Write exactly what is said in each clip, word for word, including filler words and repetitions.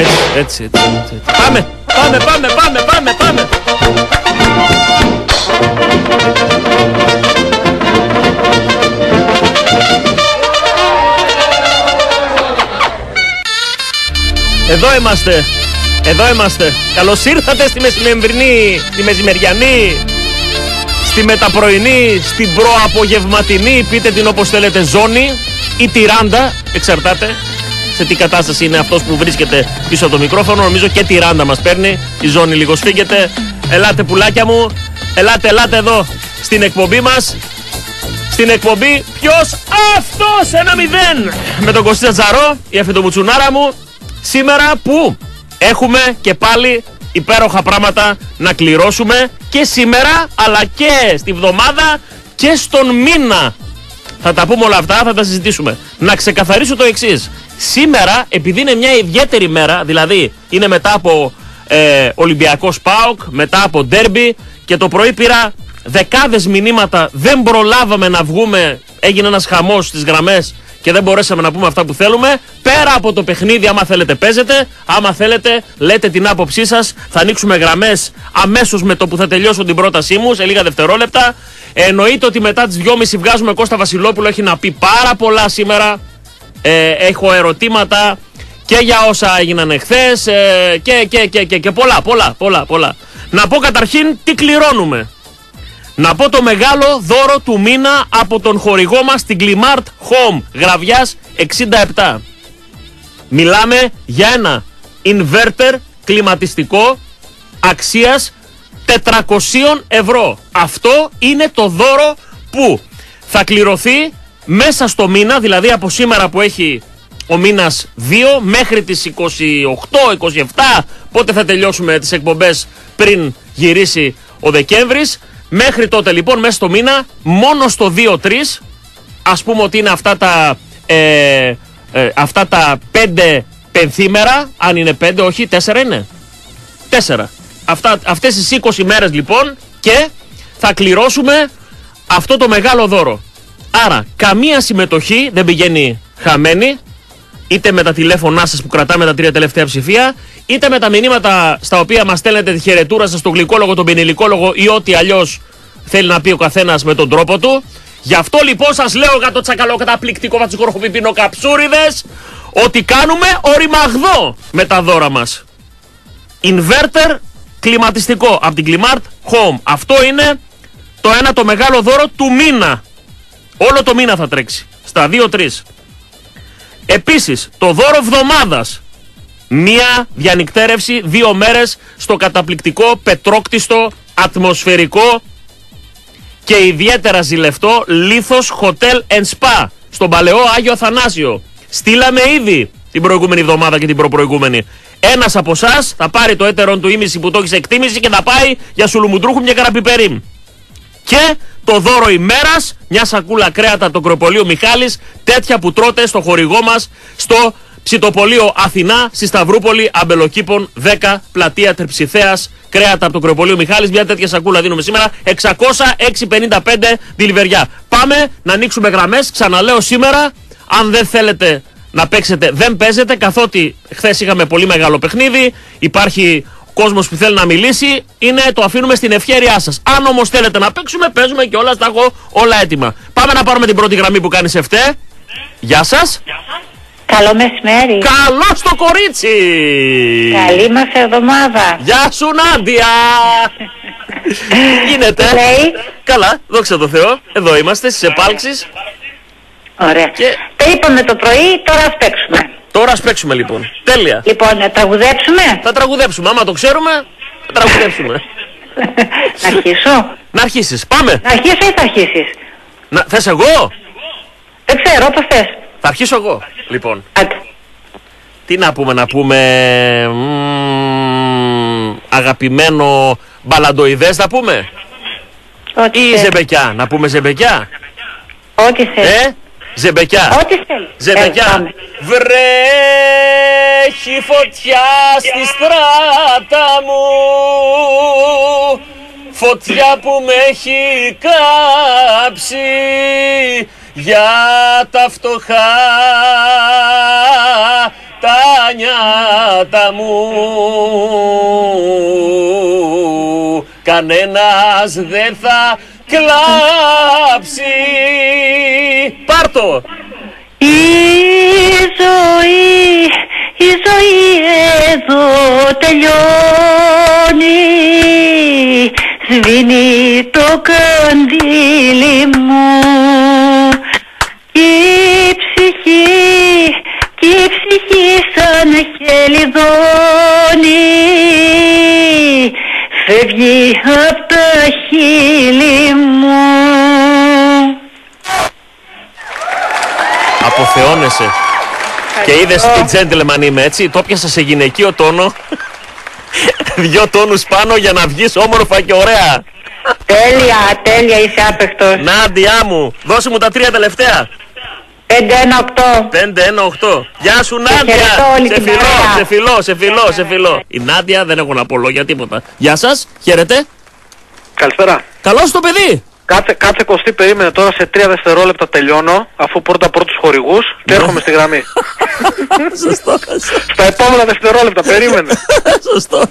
Έτσι, έτσι, έτσι, έτσι. Πάμε, πάμε, πάμε, πάμε, πάμε, πάμε. Εδώ είμαστε, εδώ είμαστε. Καλώς ήρθατε στη μεσημερινή, στη μεσημεριανή, στη μεταπρωινή, στην προαπογευματινή, πείτε την όπως θέλετε, ζώνη ή τυράντα, εξαρτάται σε τι κατάσταση είναι αυτός που βρίσκεται πίσω από το μικρόφωνο. Νομίζω και τυράντα μας παίρνει, η ζώνη λίγο σφίγγεται. Ελάτε πουλάκια μου, ελάτε, ελάτε εδώ στην εκπομπή μας. Στην εκπομπή ποιος? Αυτός, ένα μηδέν με τον Κωστή Τζαρό, η αφιτομουτσουνάρα μου. Σήμερα που έχουμε και πάλι υπέροχα πράγματα να κληρώσουμε και σήμερα αλλά και στη βδομάδα και στον μήνα. Θα τα πούμε όλα αυτά, θα τα συζητήσουμε. Να ξεκαθαρίσω το εξής. Σήμερα, επειδή είναι μια ιδιαίτερη μέρα, δηλαδή είναι μετά από ε, Ολυμπιακός ΠΑΟΚ, μετά από ντέρμπι, και το πρωί πήρα δεκάδες μηνύματα, δεν προλάβαμε να βγούμε, έγινε ένας χαμός στις γραμμές και δεν μπορέσαμε να πούμε αυτά που θέλουμε. Πέρα από το παιχνίδι, άμα θέλετε παίζετε, άμα θέλετε λέτε την άποψή σας. Θα ανοίξουμε γραμμές αμέσως με το που θα τελειώσω την πρότασή μου, σε λίγα δευτερόλεπτα. Εννοείται ότι μετά τις δυόμιση βγάζουμε Κώστα Βασιλόπουλο, έχει να πει πάρα πολλά σήμερα. Ε, έχω ερωτήματα και για όσα έγιναν εχθές ε, και, και, και, και, και πολλά, πολλά, πολλά, πολλά. Να πω καταρχήν τι κληρώνουμε. Να πω το μεγάλο δώρο του μήνα από τον χορηγό μας, την Climart Home Γραβιάς εξήντα επτά. Μιλάμε για ένα inverter κλιματιστικό αξίας τετρακόσια ευρώ. Αυτό είναι το δώρο που θα κληρωθεί μέσα στο μήνα, δηλαδή από σήμερα που έχει ο μήνας δύο μέχρι τις είκοσι οκτώ είκοσι επτά, πότε θα τελειώσουμε τις εκπομπές πριν γυρίσει ο Δεκέμβρης. Μέχρι τότε λοιπόν μέσα στο μήνα μόνο στο δύο τρία, ας πούμε ότι είναι αυτά τα, ε, ε, αυτά τα πέντε πενθήμερα, αν είναι πέντε, όχι τέσσερα είναι, τέσσερα. Αυτά, αυτές τις είκοσι μέρες λοιπόν και θα κληρώσουμε αυτό το μεγάλο δώρο. Άρα καμία συμμετοχή δεν πηγαίνει χαμένη, είτε με τα τηλέφωνά σας που κρατάμε τα τρία τελευταία ψηφία, είτε με τα μηνύματα στα οποία μας στέλνετε τη χαιρετούρα σας, τον γλυκόλογο, τον πενιλικόλογο ή ό,τι αλλιώς θέλει να πει ο καθένας με τον τρόπο του. Γι' αυτό λοιπόν σας λέω για το τσακαλό καταπληκτικό βατσικορχοπιπίνο καψούριδες ότι κάνουμε οριμαγδό με τα δώρα μας. Inverter κλιματιστικό από την Climart Home. Αυτό είναι το ένα το μεγάλο δώρο του μήνα. Όλο το μήνα θα τρέξει στα δύο τρία. Επίσης το δώρο βδομάδας. Μία διανυκτέρευση δύο μέρες στο καταπληκτικό πετρόκτιστο ατμοσφαιρικό και ιδιαίτερα ζηλευτό Λίθος Hotel and Spa στον Παλαιό Άγιο Αθανάσιο. Στείλαμε ήδη την προηγούμενη εβδομάδα και την προπροηγούμενη. Ένας από εσάς θα πάρει το έτερον του ήμιση που το έχει σε εκτίμηση και θα πάει για σουλουμουντρούχου μια καραπιπερίμ. Και το δώρο ημέρας, μια σακούλα κρέατα από το κρεοπολείο Μιχάλης, τέτοια που τρώτε στο χορηγό μας στο Ψητοπολείο Αθηνά, στη Σταυρούπολη, Αμπελοκήπων δέκα, πλατεία Τερψιθέας, κρέατα από το κρεοπολείο Μιχάλης. Μια τέτοια σακούλα δίνουμε σήμερα, εξακόσια έξι πενήντα πέντε Δηλιβεριά. Πάμε να ανοίξουμε γραμμές, ξαναλέω σήμερα, αν δεν θέλετε να παίξετε δεν παίζετε, καθότι χθες είχαμε πολύ μεγάλο παιχνίδι, υπάρχει κόσμος που θέλει να μιλήσει, είναι, το αφήνουμε στην ευχέρειά σας. Αν όμως θέλετε να παίξουμε, παίζουμε και όλα, τα έχω όλα έτοιμα. Πάμε να πάρουμε την πρώτη γραμμή που κάνει σε φταί. Γεια σας. Καλό μεσημέρι. Καλώς το κορίτσι. Καλή μας εβδομάδα. Γεια σου Νάντια. Τι γίνεται? Λέει. Καλά, δόξα τω Θεώ. Εδώ είμαστε στις επάλξεις. Ωραία. Και... Τα είπαμε το πρωί, τώρα ας παίξουμε. Τώρα ας παίξουμε λοιπόν. Τέλεια. Λοιπόν, να τραγουδέψουμε. Θα τραγουδέψουμε. Άμα το ξέρουμε, θα τραγουδέψουμε. Να αρχίσω. Να αρχίσεις. Πάμε. Να αρχίσω ή θα αρχίσεις? Να... Θες εγώ? Δεν ξέρω, όπως θες. Θα αρχίσω εγώ. Λοιπόν. Άντε. Τι να πούμε, να πούμε... Μ, αγαπημένο μπαλαντοειδές θα πούμε. Ό,τι Ή θες. ζεμπεκιά. Να πούμε ζεμπεκιά. Ό,τι θες. Ε, ζεμπεκιά. Ό,τι θέλεις. Ζεμπεκιά. Βρέχει φωτιά στη στράτα μου, φωτιά που με έχει κάψει για τα φτωχά τα νιάτα κύματα μου κανένας δεν θα κλάψει. Πάρτο! Η ζωή, η ζωή εδώ τελειώνει. Σβήνει το καντήλι μου. Η ψυχή, κι η ψυχή σαν χελιδόνι φεύγει απ' τα χείλη μου. Αποθεώνεσαι. Και είδες τι gentleman είμαι, έτσι. Το πιάσα σε γυναικείο τόνο. Δυο τόνους πάνω για να βγεις όμορφα και ωραία. Τέλεια, τέλεια, είσαι άπεχτος. Νάντια μου, δώσε μου τα τρία τελευταία. πέντε ένα οκτώ. πέντε ένα οκτώ. Γεια σου Νάντια. Σε φιλώ, σε φιλώ, σε φιλώ, σε φιλώ. Η Νάντια δεν έχω να πω λόγια τίποτα. Γεια σας, χαίρετε. Καλησπέρα. Καλώς το παιδί. Κάτσε, κάτσε Κωστή, περίμενε τώρα, σε τρία δευτερόλεπτα τελειώνω, αφού πρώτα πρώτους χορηγούς και έρχομαι στη γραμμή. Σωστό. Στα επόμενα δευτερόλεπτα, περίμενε. Σωστός.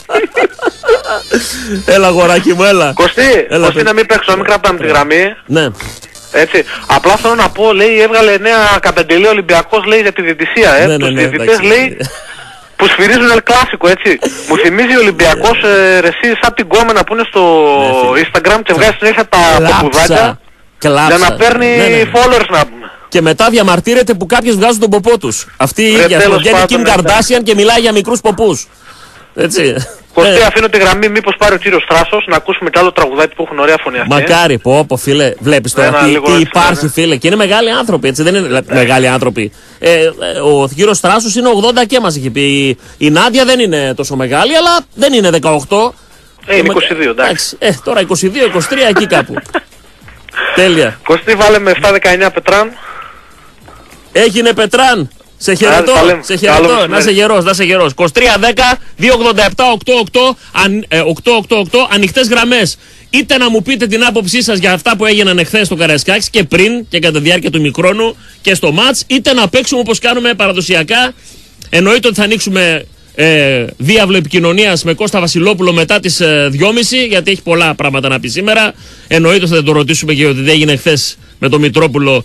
Έλα αγοράκι μου, έλα. Κωστή, Έλα, Κωστή να μην παίξω, να μην κρατάμε τη γραμμή. Ναι. Έτσι, απλά θέλω να πω, λέει, έβγαλε νέα καπεντελή Ολυμπιακός, λέει, για τη διαιτησία, ε. Ναι, ναι, Τους ναι, διαιτητές, εντάξει. λέει, που σφυρίζουν ελ κλάσικο, έτσι. Μου θυμίζει ο Ολυμπιακός, ε, ρε, εσύ, σαν την κόμενα που είναι στο Ναι, Instagram και βγάζει συνέχεια τα ποπουδάκια Κλάψα. για να παίρνει Ναι, ναι. followers, να πούμε. Και μετά διαμαρτύρεται που κάποιες βγάζουν τον ποπό τους. Αυτή η Ρε, ίδια. τέλος Βγαίνει πάντων, Kim ναι. Kardashian και μιλάει για μικρούς ποπούς. Έτσι. Κωστή, Ε, αφήνω τη γραμμή, μήπως πάρει ο κύριος Θράσος να ακούσουμε κι άλλο τραγουδάκι που έχουν ωραία φωνή αυτή. Μακάρι, πω, πω, φίλε, βλέπεις τώρα Ένα τι, λίγο τι έτσι, υπάρχει, ναι. φίλε. Και είναι μεγάλοι άνθρωποι, έτσι, δεν είναι μεγάλοι άνθρωποι. Ε, ε, ο κύριος Θράσος είναι ογδόντα και μας έχει πει. Η, η Νάντια δεν είναι τόσο μεγάλη, αλλά δεν είναι δεκαοκτώ. Ε, είναι είκοσι δύο, εντάξει. Ε, τώρα είκοσι δύο είκοσι τρία εκεί κάπου. Τέλεια. Κωστή, βάλε με επτά δεκαεννιά Πετράν. Έγινε Πετράν. Σε χαιρετώ, Άντε, τα λέμε. σε Καλό χαιρετώ, μεσημέρι. να είσαι γερός, να είσαι γερός. είκοσι τρία δέκα δύο ογδόντα επτά οκτώ οκτώ, αν, ε, οκτώ οκτώ οκτώ, ανοιχτές γραμμές. Είτε να μου πείτε την άποψή σας για αυτά που έγιναν εχθές στο Καραϊσκάκης και πριν και κατά τη διάρκεια του μικρόνου και στο μάτς, είτε να παίξουμε όπως κάνουμε παραδοσιακά. Εννοείται ότι θα ανοίξουμε ε, διάβλο επικοινωνίας με Κώστα Βασιλόπουλο μετά τις ε, δυόμιση, γιατί έχει πολλά πράγματα να πει σήμερα. Εννοείται ότι θα το ρωτήσουμε και ότι δεν έγινε χθες με τον Μητρόπουλο,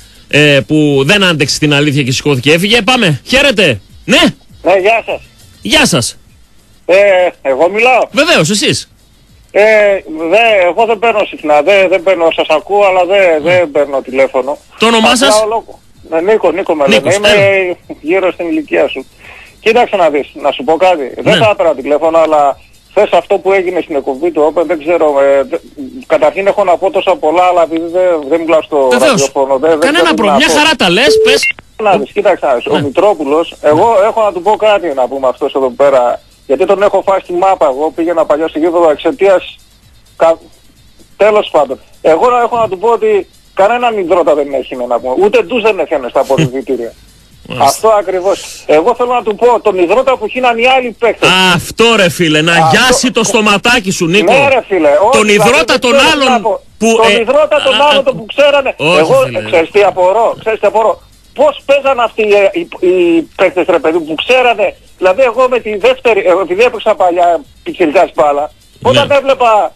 Ε, που δεν άντεξε την αλήθεια και σηκώθηκε, έφυγε. Πάμε, χαίρετε. Ναι, Ναι, γεια σας. γεια σας. Ε, εγώ μιλάω. Βεβαίως, εσείς. Ε, δε, εγώ δεν παίρνω συχνά, δεν, δεν παίρνω, σας ακούω, αλλά δεν, δεν παίρνω τηλέφωνο. Το όνομά Απλά σας? ολόκληρο- Ναι, Νίκο, Νίκο με λένε. Νίκος, Είμαι έλα. γύρω στην ηλικία σου. Κοίταξε να δεις, να σου πω κάτι. Ναι. Δεν θα έπαιρνα τηλέφωνο, αλλά θες αυτό που έγινε στην εκπομπή του Open, δεν ξέρω. Ε, δε, καταρχήν έχω να πω τόσα πολλά, αλλά επειδή δεν, δεν μιλάω στο Βεβαίως. ραδιόφωνο, δεν, δεν Κανένα ξέρω τι πρόβλημα. να Μια πω. χαρά τα λες, πες. Να δεις, κοίταξε να δεις. Ναι. Ο Μητρόπουλος, εγώ έχω να του πω κάτι να πούμε αυτός εδώ πέρα. Γιατί τον έχω φάει στη μάπα, εγώ πήγαινα παλιά στη γήπεδο εξαιτίας... Κα... Τέλος πάντων. Εγώ να έχω να του πω ότι κανέναν υδρότα δεν έχει να πούμε. Ούτε τους δεν έφτιανε στα αποδητήρια. Αυτό ακριβώς. Εγώ θέλω να του πω, τον υδρότα που χύναν οι άλλοι παίκτες. Αυτό ρε φίλε, να Αυτό- γιάσει το στοματάκι σου, Νίκο. Ναι ρε φίλε. όχι, Τον δηλαδή, υδρότα δεν των ξέρω τι άλλων να πω. που, Τον ε, υδρότα των α, άλλων το που ξέρανε. όχι, Εγώ φίλε. ε, ξέρεις τι απορώ. Ξέρεις τι απορώ. Πώς παίζαν αυτοί οι, οι, οι παίκτες ρε παιδί που ξέρανε. Δηλαδή εγώ με τη δεύτερη, ε, επειδή έπαιξα παλιά πιτσιρικάς μπάλα, όταν Ναι. έβλεπα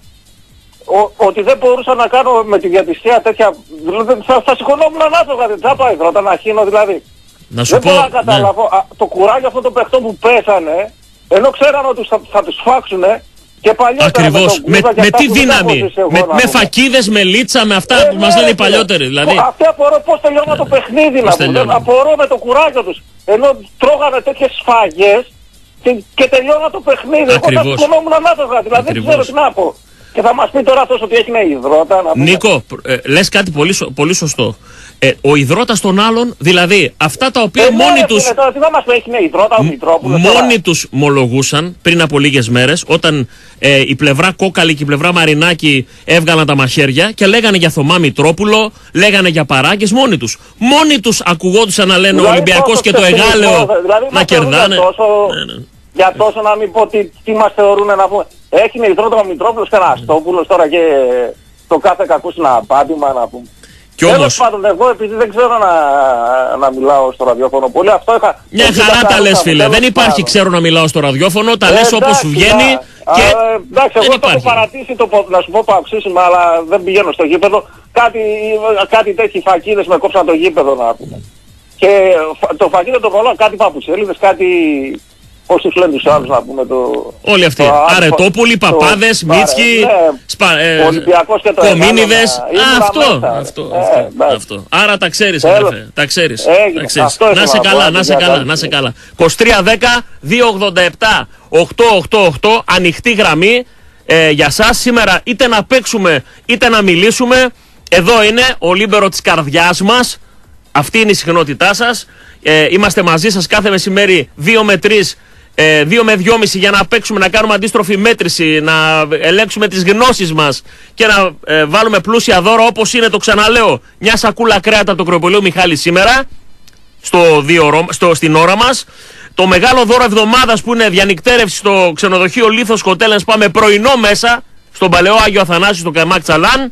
ο, ότι δεν μπορούσα να κάνω με τη διατησία τέτοια, δηλαδή, θα, θα σηκωνόμουν να φεύγα, δεν θα πάει υδρότα να χύνω δηλαδή. Να σου Δεν πω, μπορώ να ναι. καταλάβω α, το κουράγιο αυτών των παιχτών που πέσανε, ενώ ξέραν ότι θα, θα τους φάξουνε και παλιότερα Ακριβώς. με, Με, τον Κούβα και με αυτά τι που δεν τα έχω δύναμη. ζήσει εγώ, Με, να με πούμε. φακίδες, με λίτσα, με αυτά Ε, που μας ναι, λένε οι ρε, παλιότεροι. φίλε. Δηλαδή. Αυτοί απορώ πώς τελειώναν το παιχνίδι να πούμε. τελειώναν. Απορώ με το κουράγιο τους. Ενώ τρώγανε τέτοιες σφαγές και, και τελειώναν το παιχνίδι. Εγώ θα Ακριβώς. σηκωνόμουν ανάθεγα. Δηλαδή δεν Ακριβώς. ξέρω τι να πω. Και θα μας πει τώρα αυτός ότι έχει υδρότα να πούμε. Νίκο, ε, λες κάτι πολύ, σω- πολύ σωστό. Ε, ο υδρότας των άλλων, δηλαδή αυτά τα οποία Ε, ναι, μόνοι ρε, τους... φίλε, τώρα τι θα μας πει, έχει υδρότα ο Μητρόπουλος. τώρα. Μόνοι τους μολογούσαν πριν από λίγες μέρες, όταν ε, η πλευρά Κόκαλη και η πλευρά Μαρινάκη έβγαλαν τα μαχαίρια και λέγανε για Θωμά Μητρόπουλο, λέγανε για παράγκες μόνοι τους. Μόνοι τους ακουγόντουσαν να λένε ο Δηλαδή, Ολυμπιακός τόσο και το ξεφτυλισμό, Εγάλεο δηλαδή, να μας θεωρούν κερδάνε. Για τόσο, Ναι, ναι. για τόσο να μην πω τι, τι μας θεωρούν να πούμε. Έχει υδρότα ο Μητρόπουλος και ένα Αστόπουλος τώρα και το κάθε κακούς ένα απάντημα να πούμε. Τέλος πάντων, εγώ επειδή δεν ξέρω να, να μιλάω στο ραδιόφωνο πολύ, αυτό είχα... Μια χαρά τα λες, φίλε. Δεν υπάρχει πάνω. Ξέρω να μιλάω στο ραδιόφωνο, τα ε, λες όπως σου βγαίνει. Α, και... α, εντάξει, εγώ το έχω παρατήσει, το, να σου πω παοξίσιμα, αλλά δεν πηγαίνω στο γήπεδο. Κάτι, κάτι τέτοιοι φακίδες με κόψαν το γήπεδο να πούμε. Και το φακίδο το κολλάω, κάτι παπουτσέλιδες, κάτι... Πώς τους λένε τους άλλους να πούμε το... Όλοι αυτοί. Αρετόπουλοι, Παπάδες, Μίτσκι, ναι, σπα, ε, Ολυμπιακός και το Κομίνιδες. Αυτό, αυτό, αυτό, ε, αυτό. Άρα τα ξέρεις, αδερφέ. Τα ξέρεις. Έγινε, τα ξέρεις. Να σε καλά, να σε καλά, να σε καλά. είκοσι τρία δέκα δύο ογδόντα επτά οκτώ οκτώ οκτώ, ανοιχτή γραμμή ε, για σας. Σήμερα είτε να παίξουμε είτε να μιλήσουμε. Εδώ είναι ο Λίμπερο της καρδιάς μας. Αυτή είναι η συχνότητά σας. Ε, είμαστε μαζί σας κάθε μεσημέρι δύο με τρεις, ε, δύο με δυόμισι για να παίξουμε, να κάνουμε αντίστροφη μέτρηση, να ελέγξουμε τις γνώσεις μας και να ε, βάλουμε πλούσια δώρα όπως είναι, το ξαναλέω, μια σακούλα κρέατα από το κρεοπολείο Μιχάλη σήμερα στο δύο, στο, στην ώρα μας. Το μεγάλο δώρο εβδομάδας που είναι διανυκτέρευση στο ξενοδοχείο Λίθος Χοτέλ, πάμε πρωινό μέσα στον Παλαιό Άγιο Αθανάσιο στο Καϊμάκ Τσαλάν,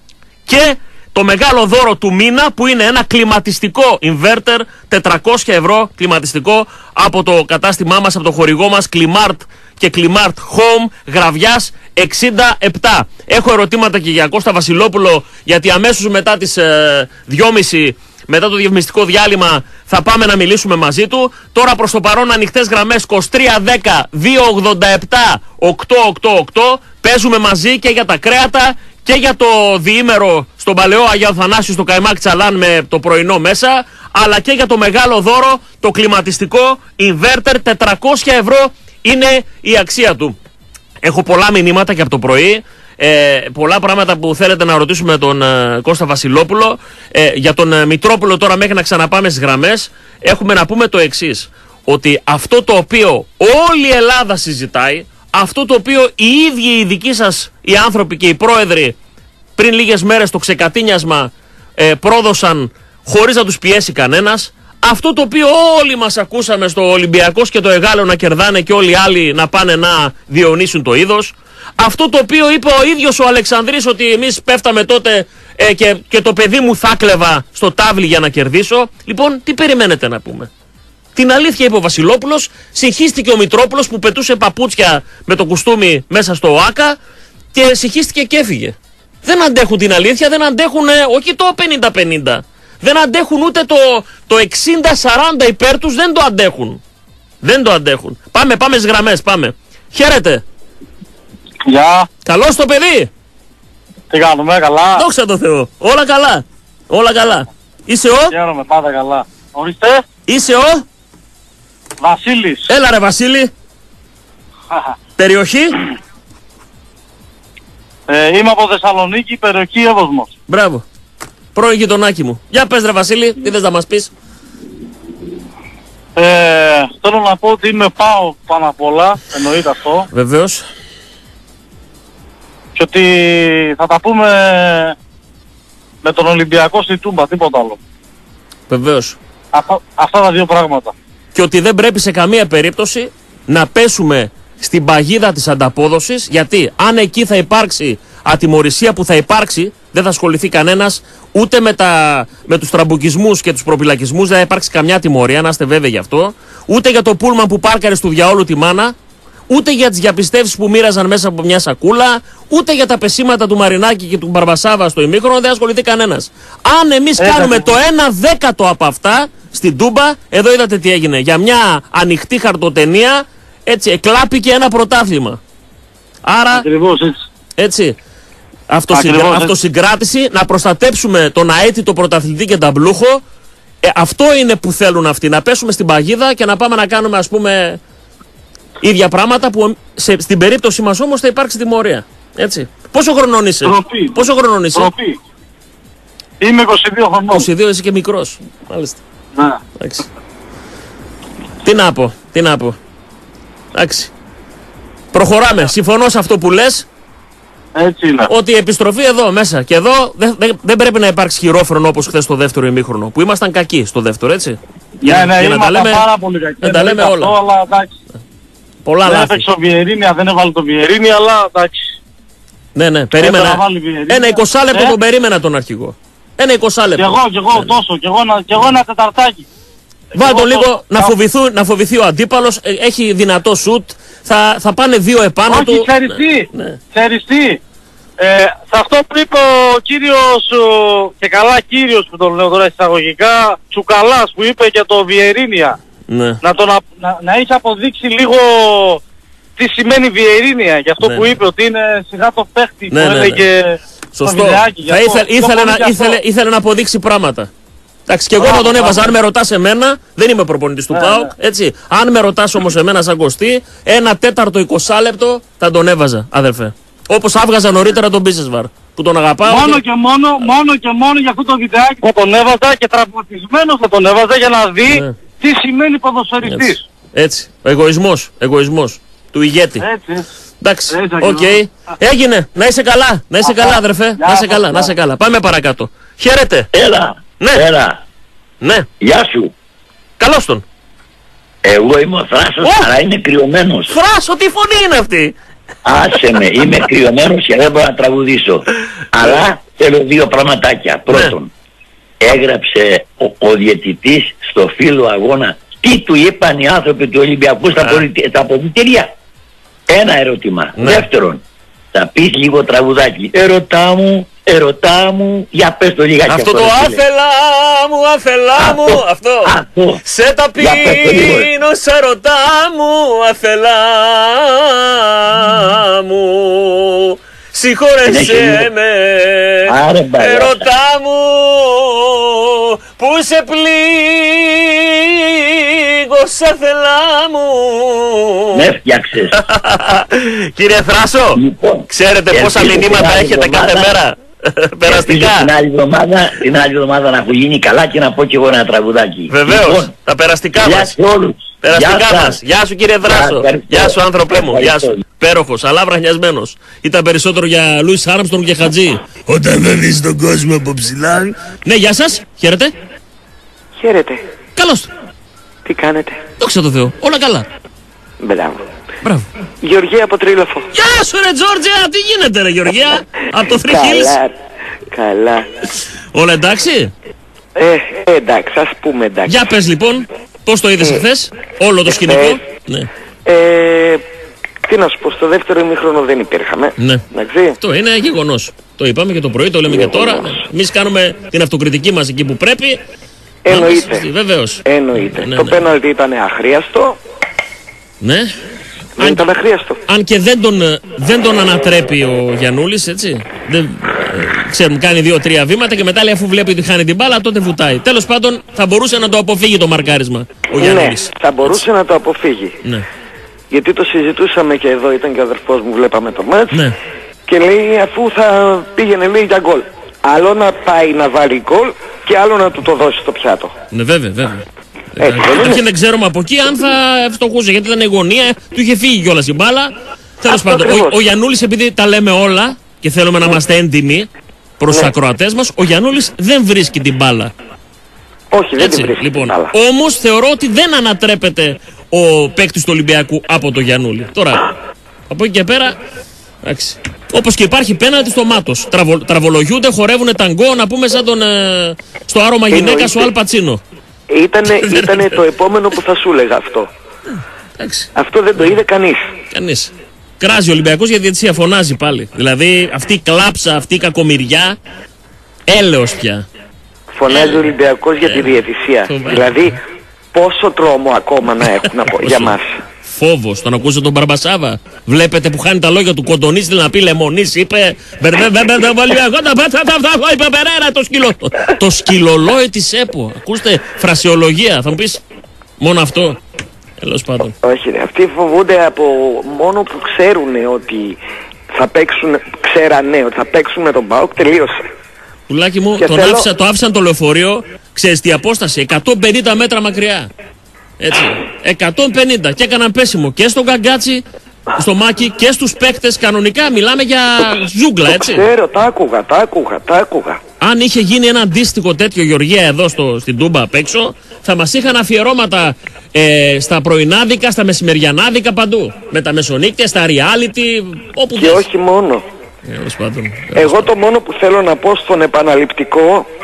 και το μεγάλο δώρο του μήνα που είναι ένα κλιματιστικό inverter τετρακόσια ευρώ κλιματιστικό από το κατάστημά μας, από το χορηγό μας Climart και Climart Home Γραβιάς εξήντα επτά. Έχω ερωτήματα και για Κώστα Βασιλόπουλο, γιατί αμέσως μετά τις ε, δυόμισι, μετά το διαφημιστικό διάλειμμα, θα πάμε να μιλήσουμε μαζί του. Τώρα προς το παρόν ανοιχτές γραμμές είκοσι τρία δέκα δύο ογδόντα επτά οκτώ οκτώ οκτώ. Παίζουμε μαζί και για τα κρέατα και για το διήμερο στον Παλαιό Αγίου Αθανάσιου στο Καϊμάκ Τσαλάν με το πρωινό μέσα, αλλά και για το μεγάλο δώρο, το κλιματιστικό inverter τετρακόσια ευρώ είναι η αξία του. Έχω πολλά μηνύματα και από το πρωί, ε, πολλά πράγματα που θέλετε να ρωτήσουμε τον ε, Κώστα Βασιλόπουλο. Ε, για τον ε, Μητρόπουλο τώρα, μέχρι να ξαναπάμε στις γραμμές, έχουμε να πούμε το εξής, ότι αυτό το οποίο όλη η Ελλάδα συζητάει, αυτό το οποίο οι ίδιοι οι δικοί σας οι άνθρωποι και οι πρόεδροι πριν λίγες μέρες το ξεκατίνιασμα ε, πρόδωσαν χωρίς να τους πιέσει κανένας, αυτό το οποίο όλοι μας ακούσαμε στο Ολυμπιακός και το Εγάλεο να κερδάνε και όλοι οι άλλοι να πάνε να διονύσουν το είδος, αυτό το οποίο είπε ο ίδιος ο Αλεξανδρής, ότι εμείς πέφταμε τότε ε, και, και το παιδί μου θα κλεβα στο τάβλι για να κερδίσω. Λοιπόν, τι περιμένετε να πούμε? Την αλήθεια είπε ο Βασιλόπουλος, συγχύστηκε ο Μητρόπουλος που πετούσε παπούτσια με το κουστούμι μέσα στο ΟΑΚΑ και συγχύστηκε και έφυγε. Δεν αντέχουν την αλήθεια, δεν αντέχουν, όχι το πενήντα πενήντα, δεν αντέχουν ούτε το, το εξήντα σαράντα υπέρ τους, δεν το αντέχουν. Δεν το αντέχουν. Πάμε, πάμε στις γραμμές, πάμε. Χαίρετε. Γεια. Καλώς το παιδί. Τι κάνουμε, καλά? Δόξα τω Θεώ. Όλα καλά. Όλα καλά. Είσαι ο? Χαίρομαι, πάντα καλά. Ορίστε. Είσαι ο? Βασίλης. Έλα ρε Βασίλη. Περιοχή? Ε, είμαι από Θεσσαλονίκη, περιοχή Εύωσμος. Μπράβο. Πρώην γειτονάκι μου. Για πες ρε Βασίλη, τι θες να μας πεις? Ε, θέλω να πω ότι είμαι πάω πάνω απ' όλα, εννοείται αυτό. Βεβαίως. Και ότι θα τα πούμε με τον Ολυμπιακό στη Τούμπα, τίποτα άλλο. Βεβαίως. Αυτά, αυτά τα δύο πράγματα. Και ότι δεν πρέπει σε καμία περίπτωση να πέσουμε στην παγίδα της ανταπόδοσης, γιατί αν εκεί θα υπάρξει ατιμωρησία, που θα υπάρξει, δεν θα ασχοληθεί κανένας ούτε με, τα, με τους τραμπουκισμούς και τους προπυλακισμούς, δεν θα υπάρξει καμιά τιμωρία, να είστε βέβαιοι γι' αυτό, ούτε για το πούλμαν που πάρκαρε του διαόλου τη μάνα, ούτε για τις διαπιστεύσεις που μοίραζαν μέσα από μια σακούλα, ούτε για τα πεσήματα του Μαρινάκη και του Μπαρμπασάβα στο ημίχρονο, δεν ασχοληθεί κανένας. Αν εμείς Έχα. κάνουμε το ένα δέκατο από αυτά στην Τούμπα, εδώ είδατε τι έγινε. Για μια ανοιχτή χαρτοτενία, έτσι, εκλάπηκε ένα πρωτάθλημα. Άρα, Ακριβώς έτσι. έτσι, αυτοσυγκρα... Ακριβώς, αυτοσυγκράτηση, να προστατέψουμε τον αίτητο πρωταθλητή και ταμπλούχο. Ε, αυτό είναι που θέλουν αυτοί, να πέσουμε στην παγίδα και να πάμε να κάνουμε, ας πούμε, ίδια πράγματα που σε, στην περίπτωση μας όμως θα υπάρξει τιμωρία. Έτσι. Πόσο χρονών είσαι? Τροπή. Πόσο χρονών είσαι? Τροπή. Είμαι είκοσι δύο χρονών. είκοσι δύο, είσαι και μικρός. Μάλιστα. Ναι. Εντάξει. Τι να πω, τι να πω. Εντάξει. Προχωράμε. Συμφωνώ σε αυτό που λες. Έτσι είναι. Ότι η επιστροφή εδώ μέσα και εδώ δεν δε, δε πρέπει να υπάρξει χειρόφρονο όπως χθες στο δεύτερο ημίχρονο. Που ήμασταν κακοί στο δεύτερο, έτσι. Ναι, ναι, για να τα λέμε, πάρα πολύ κακοί. να τα λέμε όλα. Αυτό, αλλά εντάξει. Πολλά δεν λάθη. έπαιξε ο Βιερίνια, δεν έβαλε το Βιερίνια, αλλά εντάξει. Ναι, ναι, περίμενα. να βάλει Βιερίνια. Ένα εικοσάλεπτο Ε? τον περίμενα τον αρχηγό. Ένα εικοσάλεπτο. Κι εγώ, κι εγώ ναι. τόσο, κι εγώ, κι εγώ ένα τεταρτάκι. Βάλ τον λίγο να, φοβηθούν, να φοβηθεί ο αντίπαλος, έχει δυνατό σουτ, θα, θα πάνε δύο επάνω Όχι, του. Όχι, ξέρεις τι, ναι. ξέρεις τι. Ε, σε αυτό που είπε ο κύριος, ο, και καλά κύριος που τον λέω τώρα εισαγωγικά, Τσουκαλάς που είπε για το Βιερίνια, Ναι. να, τον, να, να έχει αποδείξει λίγο τι σημαίνει Βιερίνια, για αυτό Ναι. που είπε ότι είναι σιγά το παίχτη Ναι, που ναι, ναι. έλεγε στο Σωστό. βιντεάκι. Θα ήθελε, ήθελε, να, ήθελε, ήθελε να αποδείξει πράγματα. Εντάξει, και εγώ Μπράβο, θα τον έβαζα. μπράβο. Αν με ρωτάς εμένα, δεν είμαι προπονητής του Ναι, ΠΑΟΚ, ναι. έτσι. Αν με ρωτάς όμως εμένα σαν Κωστή, ένα τέταρτο εικοσάλεπτο θα τον έβαζα, αδερφέ. Όπως άβγαζα νωρίτερα τον Μπίσεσβαρ, που τον αγαπάω. Μόνο και... και μόνο, μόνο και μόνο για αυτό το βιντεάκι θα τον έβαζα και τραυματισμένος θα τον έβαζα για να δει Ναι. τι σημαίνει ποδοσφαιριστής. Έτσι. έτσι. Εγωισμός, εγωισμός του ηγέτη. Έτσι. Εντάξει, Έτσι οκ. ακριβώς. Έγινε. Να είσαι καλά, να είσαι Αυτά. καλά, αδερφέ. Γεια Να είσαι σας, καλά, να γεια. είσαι καλά. Πάμε παρακάτω. Χαίρετε. Έλα, Ναι. έλα, Ναι, γεια σου. καλώς τον. Εγώ είμαι ο Θράσος, Ω! αλλά είμαι κρυωμένος. Φράσο, τι φωνή είναι αυτή. Άσε με, είμαι κρυωμένος και δεν μπορώ να τραγουδήσω. Αλλά θέλω δύο πραγματάκια. Πρώτον, έγραψε ο, ο διαιτητής στο φύλλο αγώνα τι του είπαν οι άνθρωποι του Ολυμπιακού στα, πολιτι... στα πολιτήρια. Ένα ερώτημα. Ναι. Δεύτερον, θα πεις λίγο τραγουδάκι. Ερωτά μου, ερωτά μου, για πες το λιγάκι. Αυτό το ρε φίλε. άθελά μου, άθελά μου, αυτό. αυτό. Σε Για πες το λίγο, ρε. ταπείνω, σε ρωτά μου, άθελά μου. Συγχώρεσέ Συνέχεια, με, Άρε, μπαλάτα. ερωτά μου, που σε πλήγω, σε θέλα μου. Με φτιάξες. Κύριε Θράσο, Λοιπόν, ξέρετε πόσα ελπίζω την μηνύματα άλλη έχετε κάθε εβδομάδα- μέρα. Ελπίζω Περαστικά. την άλλη εβδομάδα, την άλλη εβδομάδα να έχω γίνει καλά και να πω κι εγώ ένα τραγουδάκι. Βεβαίως, Λοιπόν, τα περαστικά γεια μας. σε όλους. Περαστικά Γεια μας. σας. Γεια σου κύριε Δράσο. ευχαριστώ. Γεια σου άνθρωπέ μου. Γεια Ευχαριστώ. σου. Πέροχος, αλλά βραχνιασμένος. Ήταν περισσότερο για Λούις Άρμστρονγκ και Χατζή. Όταν δεν δεις τον κόσμο από ψηλά. Ναι, γεια σας. Χαίρετε. Χαίρετε. Καλώς. Τι κάνετε? Δόξα τω Θεώ. Όλα καλά. Μπράβο. Μπράβο. Γεωργία από Τρίλοφο. Γεια σου ρε Τζόρτζια. Τι γίνεται ρε Γεωργία. Από το Three Hills. Καλά. Καλά. Όλα εντάξει. Ε, εντάξει, ας πούμε εντάξει. Για πες λοιπόν. Πώς το είδες εχθές. Όλο το σκηνικό. εχθές. Ναι. Ε, τι να σου πω, στο δεύτερο ημίχρονο δεν υπήρχαμε. Ναι. Εντάξει. Αυτό είναι γεγονός. Το είπαμε και το πρωί, το λέμε και τώρα. Γεγονός. Εμείς κάνουμε την αυτοκριτική μας εκεί που πρέπει. Εννοείται. Βεβαίως. Εννοείται. Ναι, το ναι. πέναλτι ήταν αχρίαστο. Ναι. Δεν Αν, ήταν αχρίαστο. αν και δεν τον, ε, δεν τον ανατρέπει ο Γιαννούλης, έτσι. Δεν, ε, ξέρουμε, κάνει δύο-τρία βήματα και μετά λέει αφού βλέπει ότι χάνει την μπάλα, τότε βουτάει. Τέλος πάντων, θα μπορούσε να το αποφύγει το μαρκάρισμα ο Ναι, Γιαννούλης. θα μπορούσε να το αποφύγει. Ναι. Γιατί το συζητούσαμε και εδώ, ήταν και ο αδερφός μου, βλέπαμε το μάτς. Ναι. Και λέει αφού θα πήγαινε λέει για γκολ. Άλλο να πάει να βάλει γκολ και άλλο να του το δώσει στο πιάτο. Ναι, βέβαια, βέβαια. Έτσι, δεν είναι? Καταρχήν δεν ξέρουμε από εκεί αν θα φτωχούσε γιατί ήταν η γωνία, του είχε φύγει κιόλας η μπάλα. Τέλος Αυτό πάντων, ο, ακριβώς. ο Γιαννούλης, επειδή τα λέμε όλα και θέλουμε να είμαστε έντιμοι προς τους Ναι. ακροατές μας, ο Γιαννούλης δεν βρίσκει την μπάλα. Όχι, δεν Έτσι, την βρίσκει. λοιπόν. Αλλά. Όμως θεωρώ ότι δεν ανατρέπεται ο παίκτης του Ολυμπιακού από το Γιαννούλη. Τώρα, από εκεί και πέρα, εντάξει. Όπως και υπάρχει πέναλτι στο Μάτος. Τραβο, τραβολογιούνται, χορεύουν ταγκό, να πούμε σαν τον, ε, στο άρωμα γυναίκα Εννοείται. στο Αλ Πατσίνο. Ήτανε, ήτανε το επόμενο που θα σου έλεγα αυτό. Εντάξει. Αυτό δεν το είδε κανείς. Κανείς. Κράζει ο Ολυμπιακός γιατί διαιτησία φωνάζει πάλι. Δηλαδή αυτή η κλάψα, αυτή η κακομοιριά, έλεος πια. Φωνάζει ο Ολυμπιακός για τη διαιτησία. Φοβάμαι. Δηλαδή πόσο τρόμο ακόμα να έχουν από, για μας. Φόβος, τον ακούσατε τον Μπαρμπασάβα. Βλέπετε που χάνει τα λόγια του. Κοντονής θέλει να πει Λεμονής, είπε. Είπε Περέρα το σκυλο. Το σκυλολόι της ΕΠΟ. Ακούστε, φρασιολογία. Θα μου πεις μόνο αυτό. Τέλος πάντων. Όχι ρε, αυτοί φοβούνται από μόνο που ξέρουν ότι θα παίξουν, ξέρανε ότι θα παίξουν με τον ΠΑΟΚ, τελείωσε. Πουλάκι μου, Και τον θέλω- άφησα, το άφησαν το λεωφορείο, ξέρεις τι απόσταση, εκατόν πενήντα μέτρα μακριά. Έτσι, εκατόν πενήντα και έκαναν πέσιμο και στον Καγκάτσι, στο Μάκη και στους παίκτες. Κανονικά μιλάμε για ζούγκλα, έτσι. Ξέρω, τα άκουγα, τα άκουγα, τα άκουγα. Αν είχε γίνει ένα αντίστοιχο τέτοιο Γεωργία εδώ στο, στην Τούμπα απ' έξω, θα μας είχαν αφιερώματα ε, στα πρωινάδικα, στα μεσημεριανάδικα παντού. Με τα μεσονύκτια, στα reality, όπου Και θες. όχι μόνο. Τέλος πάντων. Εγώ το μόνο που θέλω να πω στον επαναληπτικό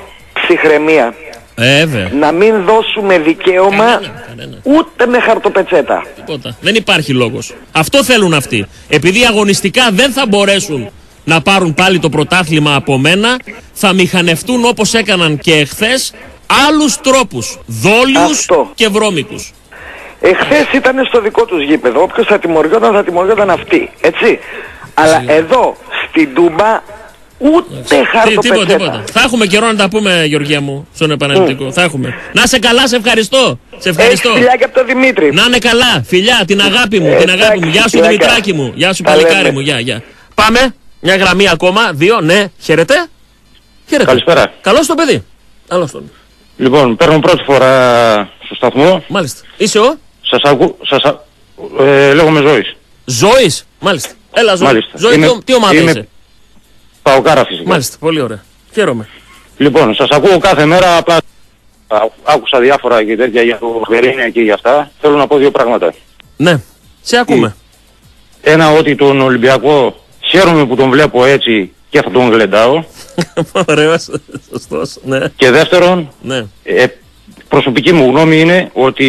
ψυχραιμία. Ε, βέβαια. Να μην δώσουμε δικαίωμα Κανένα, κανένα. ούτε με χαρτοπετσέτα. Τίποτα. Δεν υπάρχει λόγος. Αυτό θέλουν αυτοί. Επειδή αγωνιστικά δεν θα μπορέσουν να πάρουν πάλι το πρωτάθλημα από μένα, θα μηχανευτούν όπως έκαναν και εχθές άλλους τρόπους, δόλιους Αυτό. και βρώμικους. Εχθές ήταν στο δικό τους γήπεδο. Όποιος θα τιμωριόταν, θα τιμωριόταν αυτοί. Έτσι. Αλλά εδώ, στην Τούμπα, ούτε Τι, χαρτοπετσέτα. τίποτα, τίποτα. Θα έχουμε καιρό να τα πούμε, Γεωργία μου, στον επαναληπτικό. Mm. Θα έχουμε. Να σε καλά, σε ευχαριστώ. Σε ευχαριστώ. Έχεις φιλιά και από τον Δημήτρη. Να είναι καλά. Φιλιά, την αγάπη μου. Ε, την αγάπη μου. εντάξει, Γεια σου, φιλάκια. Δημητράκη μου. Γεια σου, Τα παλικάρι λέμε. μου. Γεια, γεια. Πάμε. Μια γραμμή ακόμα. Δύο. Ναι. Χαίρετε. Χαίρετε. Καλησπέρα. Καλώς το παιδί. Καλώς τον. Λοιπόν, παίρνω πρώτη φορά στο σταθμό. Μάλιστα. Είσαι ο Σας ακού... Σας α... ε, λέγομαι Ζώης. Ζώης. Μάλιστα. Έλα, Ζώη. Μάλιστα. Ζώη, Είμαι- τι, τι ομάδα είμαι- είσαι. Παοκάρα φυσικά. Μάλιστα. Πολύ ωραία. Χαίρομαι. Λοιπόν, σας ακούω κάθε μέρα, απλά α, άκουσα διάφορα και τέτοια για το Βερίνια και για αυτά. Θέλω να πω δύο πράγματα. Ναι. Σε ακούμε. Ένα, ότι τον Ολυμπιακό χαίρομαι που τον βλέπω έτσι και θα τον γλεντάω. Ωραίος. Σωστός. Ναι. Και δεύτερον, Ναι. ε, προσωπική μου γνώμη είναι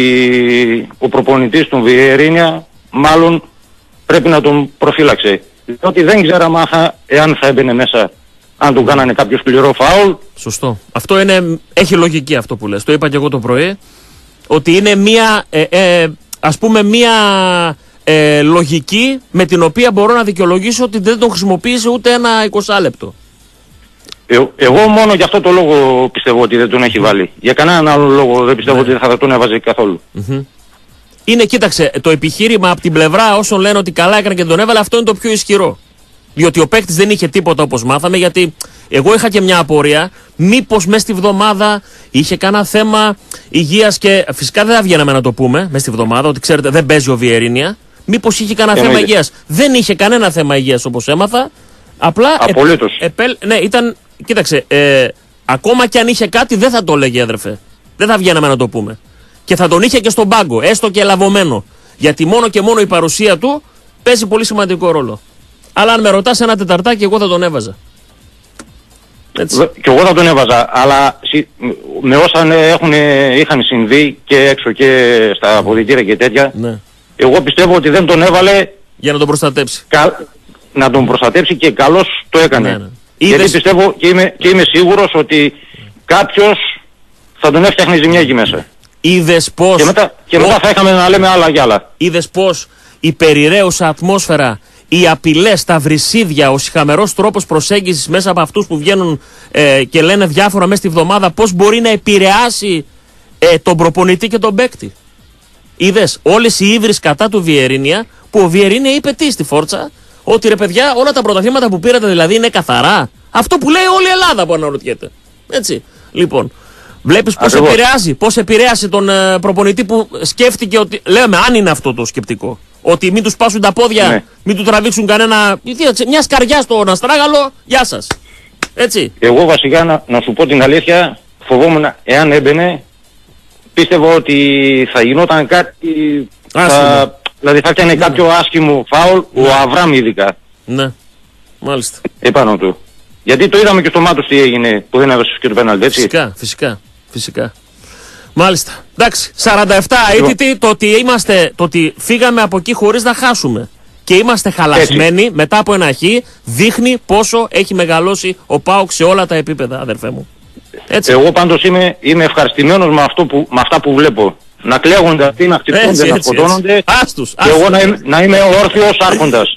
ότι ο προπονητής του Βιερίνια μάλλον πρέπει να τον προφύλαξε. Διότι δεν ξέραμε αν θα- εάν θα έμπαινε μέσα, αν του κάνανε κάποιο σκληρό φάουλ. Σωστό. Αυτό είναι, έχει λογική αυτό που λες. Το είπα και εγώ το πρωί. Ότι είναι μία, ε, ε, ας πούμε, μία ε, λογική με την οποία μπορώ να δικαιολογήσω ότι δεν τον χρησιμοποίησε ούτε ένα είκοσι λεπτό. Ε, εγώ μόνο για αυτό το λόγο πιστεύω ότι δεν τον έχει βάλει. Για κανέναν άλλο λόγο δεν πιστεύω ότι δεν θα τον έβαζε καθόλου. Είναι, κοίταξε, το επιχείρημα από την πλευρά όσων λένε ότι καλά έκανε και τον έβαλε, αυτό είναι το πιο ισχυρό. Διότι ο παίκτης δεν είχε τίποτα όπως μάθαμε, γιατί εγώ είχα και μια απορία, μήπως μέσα στη βδομάδα είχε κανένα θέμα υγείας και φυσικά δεν θα βγαίναμε να το πούμε μέσα στη βδομάδα, ότι ξέρετε δεν παίζει ο Βιερίνια. Μήπως είχε κανένα θέμα Εννοείται. υγείας. Δεν είχε κανένα θέμα υγείας όπως έμαθα. Απλά. Απολύτως. Ε, επέλ- ναι, ήταν. Κοίταξε, ε, ακόμα κι αν είχε κάτι δεν θα το έλεγε, έδρεφε. Δεν θα βγαίναμε να το πούμε. Και θα τον είχε και στον πάγκο, έστω και λαβωμένο. Γιατί μόνο και μόνο η παρουσία του παίζει πολύ σημαντικό ρόλο. Αλλά αν με ρωτάς ένα τεταρτάκι, εγώ θα τον έβαζα. Έτσι. Βε- Και εγώ θα τον έβαζα, αλλά συ- με όσα ναι, έχουν, είχαν συμβεί και έξω και στα αποδυτήρια και τέτοια, Ναι. εγώ πιστεύω ότι δεν τον έβαλε Για να τον προστατέψει. κα- να τον προστατέψει και καλώς το έκανε. Ναι, ναι. Γιατί Είδες- πιστεύω και είμαι, και είμαι σίγουρος ότι κάποιος θα τον έφτιαχνε ζημιά εκεί μέσα. Είδες πώς. Και μετά, και μετά θα είχαμε να λέμε άλλα για άλλα. Είδες πώς η περιραίουσα ατμόσφαιρα, οι απειλές, τα βρυσίδια, ο σιχαμερός τρόπος προσέγγισης μέσα από αυτούς που βγαίνουν ε, και λένε διάφορα μέσα στη βδομάδα, πώς μπορεί να επηρεάσει ε, τον προπονητή και τον παίκτη. Είδες όλες οι ύβρις κατά του Βιερίνια, που ο Βιερίνια είπε τι στη Φόρτσα, ότι ρε παιδιά όλα τα πρωταθλήματα που πήρατε δηλαδή είναι καθαρά. Αυτό που λέει όλη η Ελλάδα που αναρωτιέται. Έτσι. Λοιπόν, βλέπεις πώς Ακριβώς. επηρεάζει, πώς επηρέασε τον ε, προπονητή που σκέφτηκε ότι. Λέμε, αν είναι αυτό το σκεπτικό. Ότι μην του σπάσουν τα πόδια, Ναι. μην του τραβήξουν κανένα. τι, Μια σκαριά στον αστράγαλο, γεια σας. Έτσι. Εγώ βασικά να, να σου πω την αλήθεια, φοβόμουν εάν έμπαινε, πίστευα ότι θα γινόταν κάτι, Άσχημο. θα, δηλαδή θα έκανε κάποιο άσχημο φάουλ, ο Αβράμ ειδικά, Ναι. Μάλιστα. επάνω του. Γιατί το είδαμε και στο μάτος τι έγινε που δεν έβασε και το πέναλτι, έτσι. Φυσικά, φυσικά, φυσικά. Μάλιστα. Εντάξει, σαράντα επτά Λοιπόν. αίτητοι, το ότι, είμαστε, το ότι φύγαμε από εκεί χωρίς να χάσουμε και είμαστε χαλασμένοι μετά από ένα χ, δείχνει πόσο έχει μεγαλώσει ο ΠΑΟΚ σε όλα τα επίπεδα, αδερφέ μου. Έτσι. Εγώ πάντως είμαι, είμαι ευχαριστημένος με, αυτό που, με αυτά που βλέπω. Να κλαίγονται αυτοί, να χτυπούνται, Έτσι, να έτσι, σκοτώνονται. έτσι. Άστους, Και εγώ άστους. να είμαι, να είμαι όρθιος άρχοντας.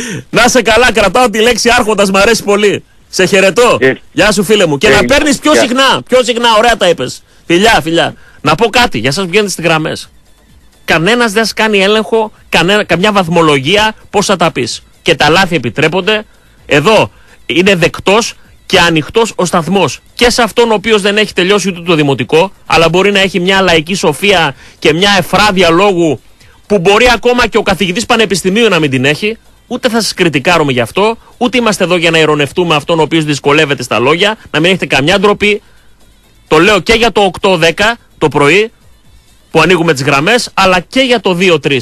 Να σε καλά, κρατάω τη λέξη άρχοντας, μ' αρέσει πολύ. Σε χαιρετώ. Ε, Γεια σου, φίλε μου. Και ε, να παίρνεις πιο γεια. συχνά. Πιο συχνά, ωραία τα είπες. Φιλιά, φιλιά. Να πω κάτι για εσάς που βγαίνετε στις γραμμές. Κανένας δεν σας κάνει έλεγχο, κανένα, καμιά βαθμολογία πώς θα τα πεις. Και τα λάθη επιτρέπονται. Εδώ είναι δεκτός και ανοιχτός ο σταθμός. Και σε αυτόν ο οποίος δεν έχει τελειώσει ούτε το δημοτικό, αλλά μπορεί να έχει μια λαϊκή σοφία και μια εφράδια λόγου που μπορεί ακόμα και ο καθηγητής πανεπιστημίου να μην την έχει. Ούτε θα σας κριτικάρουμε γι' αυτό, ούτε είμαστε εδώ για να ειρωνευτούμε αυτόν ο οποίος δυσκολεύεται στα λόγια, να μην έχετε καμιά ντροπή. Το λέω και για το οκτώ δέκα το πρωί που ανοίγουμε τις γραμμές, αλλά και για το δύο τρία.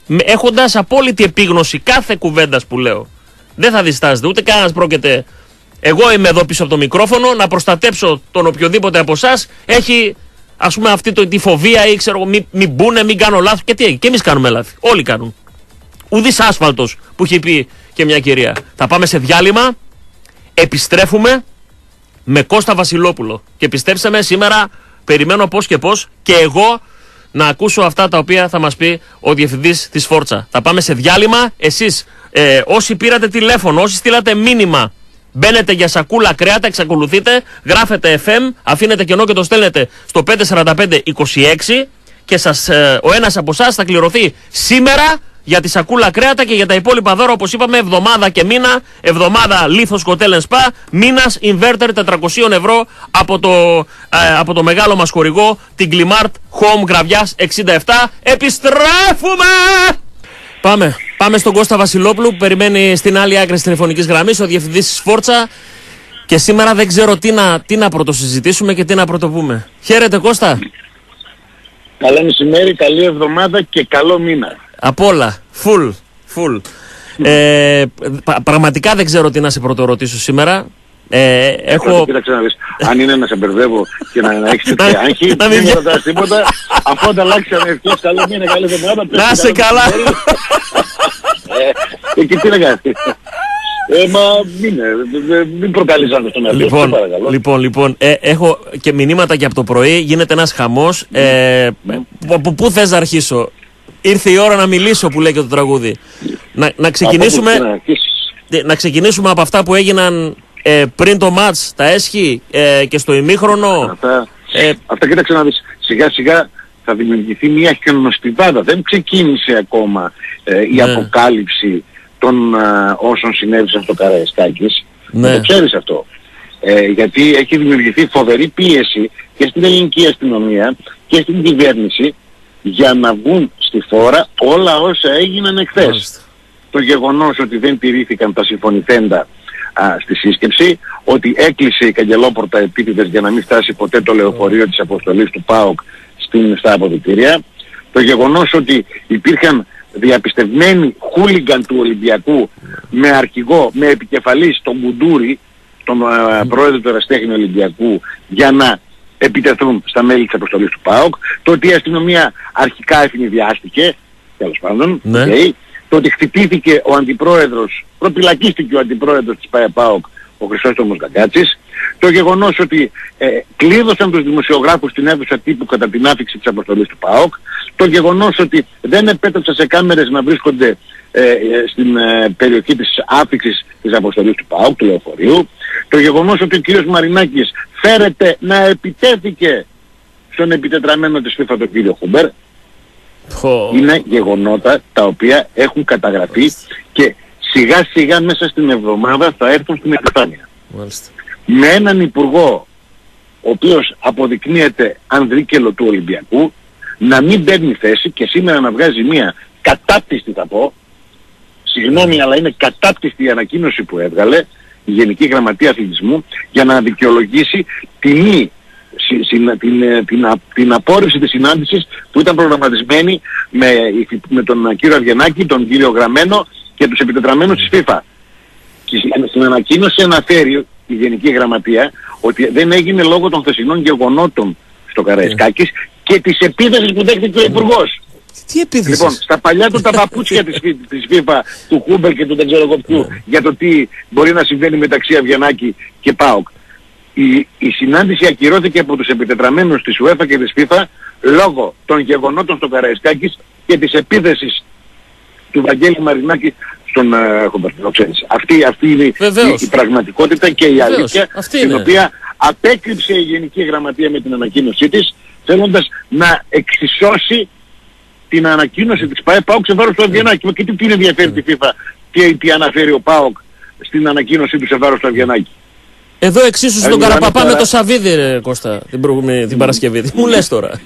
Έχοντας απόλυτη επίγνωση κάθε κουβέντας που λέω. Δεν θα διστάζετε, ούτε κανένας πρόκειται Εγώ είμαι εδώ πίσω από το μικρόφωνο να προστατέψω τον οποιοδήποτε από εσάς έχει, ας πούμε, αυτή το, τη φοβία ή ξέρω μην, μην μπουνε, μην κάνω λάθος. Και τι έγινε, και εμείς κάνουμε λάθη. Όλοι κάνουν. Ουδής άσφαλτος που έχει πει και μια κυρία. Θα πάμε σε διάλειμμα, επιστρέφουμε με Κώστα Βασιλόπουλο. Και πιστέψτε με, σήμερα περιμένω πώς και πώς και εγώ να ακούσω αυτά τα οποία θα μας πει ο διευθυντής της Φόρτσα. Θα πάμε σε διάλειμμα. Εσείς ε, όσοι πήρατε τηλέφωνο, όσοι στείλατε μήνυμα, μπαίνετε για σακούλα κρέατα, εξακολουθείτε, γράφετε εφ εμ, αφήνετε κενό και το στέλνετε στο πέντε τέσσερα πέντε είκοσι έξι και σας, ε, ο ένας από εσάς θα κληρωθεί σήμερα για τη σακούλα κρέατα και για τα υπόλοιπα δώρα, όπως είπαμε, εβδομάδα και μήνα, εβδομάδα Λίθος Hotel and Spa, μήνας inverter τετρακόσια ευρώ από το, ε, από το μεγάλο μας χορηγό, την Climart Home Γραβιάς εξήντα επτά. Επιστρέφουμε! Πάμε, πάμε στον Κώστα Βασιλόπουλο που περιμένει στην άλλη άκρη της τηλεφωνικής γραμμής, ο διευθυντής της Φόρτσα. Και σήμερα δεν ξέρω τι να, τι να πρωτοσυζητήσουμε και τι να πρωτοπούμε. Χαίρετε Κώστα. Καλό μεσημέρι, καλή εβδομάδα και καλό μήνα. Απ' όλα, full, full. ε, πα, πραγματικά δεν ξέρω τι να σε πρωτορωτήσω σήμερα. Ε, έχω... Κοίταξε να δεις, αν είναι να σε μπερδεύω και να, να έχεις τέτοια άγχη, δεν μου ρωτάς τίποτα, αφού ανταλλάξεις ανευθείας, καλό μήνα, καλή εβδομάδα. Να σε καλά. ε, και τι να κάνεις. Ε, μα μην, μην προκαλείς άλλο στον εαυτό. Λοιπόν, λοιπόν, λοιπόν ε, έχω και μηνύματα και από το πρωί, γίνεται ένας χαμός. Ε, από πού θες να αρχίσω? Ήρθε η ώρα να μιλήσω που λέει και το τραγούδι. Να, να, ξεκινήσουμε, να, να ξεκινήσουμε από αυτά που έγιναν ε, πριν το μάτς, τα έσχη ε, και στο ημίχρονο. Αυτά, ε, αυτά κοίταξε να δεις, σιγά σιγά θα δημιουργηθεί μια χιονοστιβάδα. Δεν ξεκίνησε ακόμα ε, η ναι. αποκάλυψη των α, όσων συνέβησαν στο Καραϊσκάκης. Ναι. Το ξέρεις αυτό. Ε, γιατί έχει δημιουργηθεί φοβερή πίεση και στην ελληνική αστυνομία και στην κυβέρνηση για να βγουν στη φόρα όλα όσα έγιναν εχθές. Μάλιστα. Το γεγονός ότι δεν τηρήθηκαν τα συμφωνηθέντα α, στη σύσκεψη, ότι έκλεισε η καγκελόπορτα επίτηδες για να μην φτάσει ποτέ το λεωφορείο της αποστολής του ΠΑΟΚ στην, στα αποδυτήρια, το γεγονός ότι υπήρχαν διαπιστευμένοι χούλιγκαν του Ολυμπιακού με αρχηγό, με επικεφαλής τον Κουντούρη, τον α, πρόεδρο του Εραστέχνη Ολυμπιακού, για να επιτεθούν στα μέλη της αποστολής του ΠΑΟΚ, το ότι η αστυνομία αρχικά ευνηδιάστηκε, τέλος πάντων, ναι. okay, το ότι χτυπήθηκε ο αντιπρόεδρος, προπυλακίστηκε ο αντιπρόεδρος της ΠΑΟΚ, ο Χρυσόστομος Γκαγκάτσης, το γεγονός ότι ε, κλείδωσαν τους δημοσιογράφους στην αίθουσα τύπου κατά την άφηξη της αποστολής του ΠΑΟΚ, το γεγονός ότι δεν επέτρεψαν σε κάμερες να βρίσκονται ε, ε, στην ε, περιοχή της άφηξης της αποστολής του ΠΑΟΚ, του λεωφορείου, το γεγονός ότι ο κύριος Μαρινάκης φέρεται να επιτέθηκε στον επιτετραμένο της FIFA τον κύριο Χούμπερ, oh. είναι γεγονότα τα οποία έχουν καταγραφεί και σιγά σιγά μέσα στην εβδομάδα θα έρθουν στην επιφάνεια. Μάλιστα. Με έναν υπουργό ο οποίος αποδεικνύεται ανδρίκελο του Ολυμπιακού, να μην παίρνει θέση και σήμερα να βγάζει μια κατάπτυστη, θα πω, συγγνώμη αλλά είναι κατάπτυστη η ανακοίνωση που έβγαλε η Γενική Γραμματεία Αθλητισμού για να δικαιολογήσει την, την, την, την, την, την απόρριψη της συνάντησης που ήταν προγραμματισμένη με, με τον κύριο Αυγενάκη, τον κύριο Γραμμένο και τους επιτετραμένους της FIFA. Και στην ανακοίνωση αναφέρει η Γενική Γραμματεία ότι δεν έγινε λόγω των χθεσινών γεγονότων στο Καραϊσκάκης yeah. και της επίθεσης που δέχτηκε ο Υπουργός. Τι επίθεση? Λοιπόν, στα παλιά του τα παπούτσια της, της FIFA, του Χούμπερ και του δεν ξέρω εγώ ποιου, yeah. για το τι μπορεί να συμβαίνει μεταξύ Αυγενάκη και ΠΑΟΚ. Η, η συνάντηση ακυρώθηκε από τους επιτετραμένους της UEFA και της FIFA λόγω των γεγονότων στο Καραϊσκάκης και της επίθεσης του Βαγγέλη Μαρινάκη στον Χούμπερ. Αυτή, αυτή είναι η, η πραγματικότητα και η Βεβαίως. αλήθεια την οποία απέκρυψε η Γενική Γραμματεία με την ανακοίνωσή της, θέλοντας να εξισώσει την ανακοίνωση της ΠΑΟΚ σε βάρος του Αυγενάκη. Και τι την ενδιαφέρει τη FIFA και τι αναφέρει ο ΠΑΟΚ στην ανακοίνωσή του σε βάρος του Αυγενάκη. Εδώ εξίσου στον Καραπαπά με το Σαββίδι, ρε Κώστα, την, προηγούμενη, την Παρασκευή. Τι μου λες τώρα?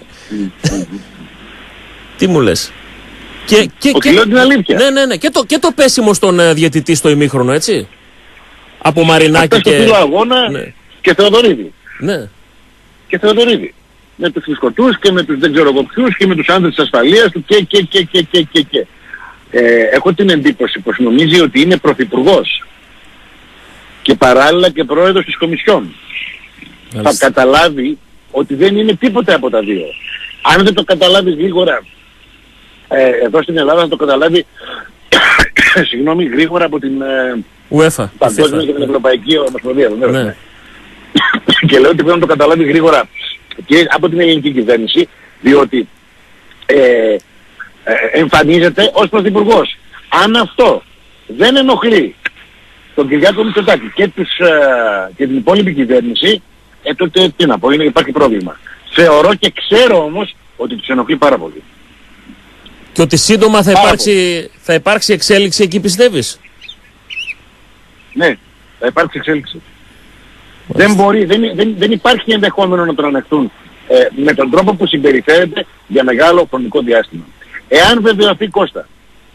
Τι μου λες? Και, και, και, λέω την αλήθεια. Ναι, ναι, ναι. Και το, και το πέσιμο στον uh, διαιτητή στο ημίχρονο, έτσι. Από Μαρινάκη και... στο φύλλο αγώνα ναι. και Θεοδωρίδη. Ναι. Και Θεοδωρίδη. Με τους φυσκωτούς και με τους δεν ξέρω εγώ ποιους και με τους άντρες της ασφαλείας του και και και και και και και. Ε, έχω την εντύπωση πως νομίζει ότι είναι πρωθυπουργός. και παράλληλα και πρόεδρος της Κομισιόν. Θα καταλάβει ότι δεν είναι τίποτε από τα δύο. Αν δεν το καταλάβει γρήγορα, ε, εδώ στην Ελλάδα θα το καταλάβει συγγνώμη, γρήγορα από την ε, UEFA, Παγκόσμια και την Ευρωπαϊκή Ομοσπονδία. Ναι. Και λέω ότι πρέπει να το καταλάβει γρήγορα και από την ελληνική κυβέρνηση, διότι ε, ε, εμφανίζεται ως πρωθυπουργός. Αν αυτό δεν ενοχλεί τον Κυριάκο Μητσοτάκη και, τους, ε, και την υπόλοιπη κυβέρνηση, ε, τότε τι να πω, είναι, υπάρχει πρόβλημα. Θεωρώ και ξέρω όμως ότι τους ενοχλεί πάρα πολύ. Και ότι σύντομα θα υπάρξει, θα υπάρξει εξέλιξη εκεί, πιστεύεις? Ναι, θα υπάρξει εξέλιξη. Δεν μπορεί, δεν, δεν, δεν υπάρχει ενδεχόμενο να τον ανεχθούν ε, με τον τρόπο που συμπεριφέρεται για μεγάλο χρονικό διάστημα. Εάν βεβαιωθεί, Κώστα,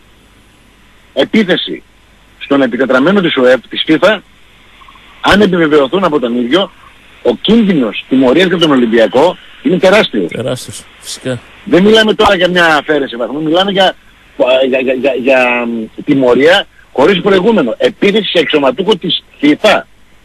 επίθεση στον επιτετραμένο της ΟΕΠ, της FIFA, αν επιβεβαιωθούν από τον ίδιο, ο κίνδυνος τιμωρίας για τον Ολυμπιακό είναι τεράστιος. Τεράστιος, φυσικά. Δεν μιλάμε τώρα για μια αφαίρεση βαθμού, μιλάμε για, για, για, για, για τιμωρία χωρίς προηγούμενο. Επίθεση σε εξωματούχο της FIFA.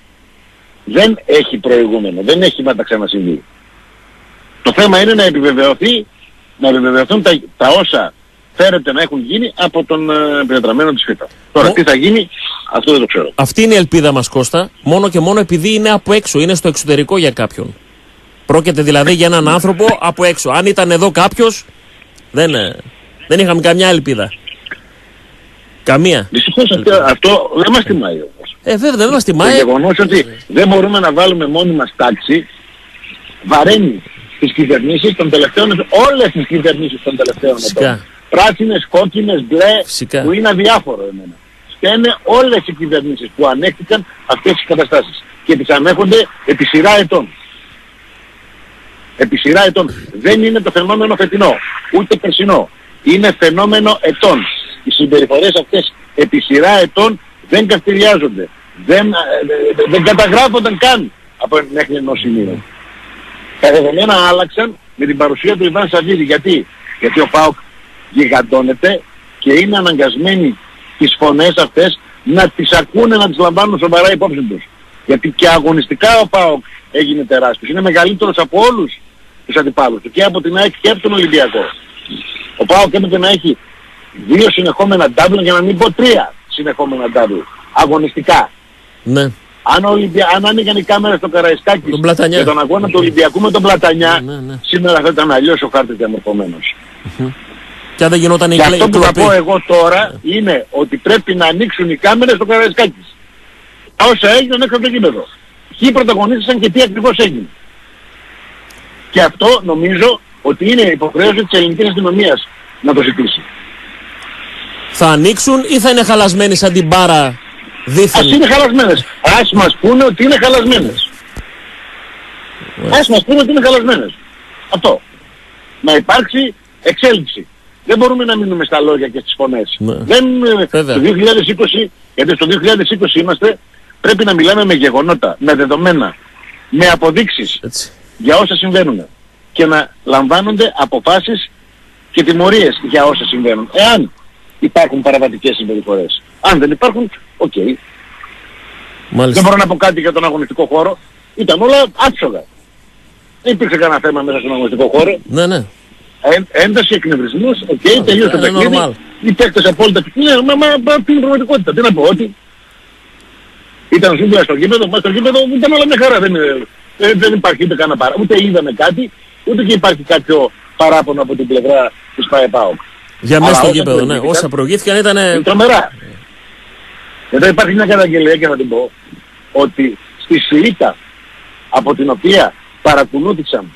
Δεν έχει προηγούμενο, δεν έχει να τα ξανασυμβεί. Το θέμα είναι να επιβεβαιωθεί, να επιβεβαιωθούν τα, τα όσα φέρεται να έχουν γίνει από τον ε, πετραμένο της FIFA. Τώρα, τι θα γίνει, αυτό δεν το ξέρω. Αυτή είναι η ελπίδα μας, Κώστα, μόνο και μόνο επειδή είναι από έξω, είναι στο εξωτερικό για κάποιον. Πρόκειται δηλαδή για έναν άνθρωπο από έξω. Αν ήταν εδώ κάποιος, δεν, δεν είχαμε καμιά ελπίδα. Καμία. Δυστυχώς αυτό, αυτό δεν μας τιμάει όμως. Ε, βέβαια δεν μας τιμάει. Το γεγονός ότι δεν μπορούμε να βάλουμε μόνοι μας τάξη βαραίνει τις κυβερνήσεις των τελευταίων, όλες τις κυβερνήσεις των τελευταίων ετών. Πράσινες, κόκκινες, μπλε, Φυσικά. Που είναι αδιάφορο εμένα. Φταίνε όλες οι κυβερνήσεις που ανέχτηκαν αυτές τις καταστάσεις και τις ανέχονται επί σειρά ετών. Επί σειρά ετών. Δεν είναι το φαινόμενο φετινό, ούτε περσινό. Είναι φαινόμενο ετών. Οι συμπεριφορές αυτές επί σειρά ετών δεν καυτηριάζονται. Δεν, δεν, δεν καταγράφονταν καν από μέχρι ενός σημείου. Τα δεδομένα άλλαξαν με την παρουσία του Ιβάν Σαββίδη. Γιατί? Γιατί ο ΠΑΟΚ γιγαντώνεται και είναι αναγκασμένοι τις φωνές αυτές να τις ακούνε, να τις λαμβάνουν σοβαρά υπόψη τους. Γιατί και αγωνιστικά ο ΠΑΟΚ έγινε τεράστιος. Είναι μεγαλύτερος από όλους τους αντιπάλους του. Και από την ΑΕΚ και από τον Ολυμπιακό. Ο ΠΑΟΚ έπρεπε να έχει δύο συνεχόμενα double, για να μην πω τρία συνεχόμενα double. Αγωνιστικά. Ναι. Αν, Ολυμπια... αν άνοιγαν οι κάμερες στο Καραϊσκάκη για τον αγώνα του Ολυμπιακού με τον Πλατανιά, ναι, ναι. σήμερα θα ήταν αλλιώς ο χάρτης διαμορφωμένος. Mm-hmm. Και αν δεν γινόταν η Και αυτό που θα πω εγώ τώρα yeah. είναι ότι πρέπει να ανοίξουν οι κάμερες στο Καραϊσκάκη. Όσα έγιναν έξω από το γήπεδο. Ποιοι πρωταγωνίστησαν και τι ακριβώς έγινε. Και αυτό νομίζω ότι είναι υποχρέωση της ελληνικής αστυνομίας να το ζητήσει. Θα ανοίξουν ή θα είναι χαλασμένοι σαν την μπάρα δίθεν? Ας είναι χαλασμένες. Ας μας πούνε ότι είναι χαλασμένες. Yeah. Ας μας πούνε ότι είναι χαλασμένες. Αυτό. Να υπάρξει εξέλιξη. Δεν μπορούμε να μείνουμε στα λόγια και στις φωνές. Yeah. Δεν, το δύο χιλιάδες είκοσι, γιατί στο δύο χιλιάδες είκοσι είμαστε, πρέπει να μιλάμε με γεγονότα, με δεδομένα, με αποδείξεις Έτσι. για όσα συμβαίνουν. Και να λαμβάνονται αποφάσεις και τιμωρίες για όσα συμβαίνουν. Εάν υπάρχουν παραβατικές συμπεριφορές. Αν δεν υπάρχουν, οκ. Okay. Δεν μπορώ να πω κάτι για τον αγωνιστικό χώρο. Ήταν όλα άψογα. Δεν υπήρξε κανένα θέμα μέσα στον αγωνιστικό χώρο. Ναι, ναι. Έ, ένταση, εκνευρισμούς, οκ, okay, τελείωσε το παιχνίδι. Οι παίκτες απόλυτα ναι, μα, μα, μα, την πραγματικότητα. Τι να πω, ότι ήταν ζούγκλα στο γήπεδο, μα στο γήπεδο ήταν όλα μια χαρά. Δεν, ε, δεν υπάρχει ούτε κανένα παρά, ούτε είδαμε κάτι, ούτε και υπάρχει κάποιο παράπονο από την πλευρά της ΠΑΕΠΑΟΚ. Για μέσα στο γήπεδο, ναι. Όσα προηγήθηκαν ήταν τρομερά. Εδώ υπάρχει μια καταγγελία και να την πω, ότι στη σλίτα από την οποία παρακολούθησαν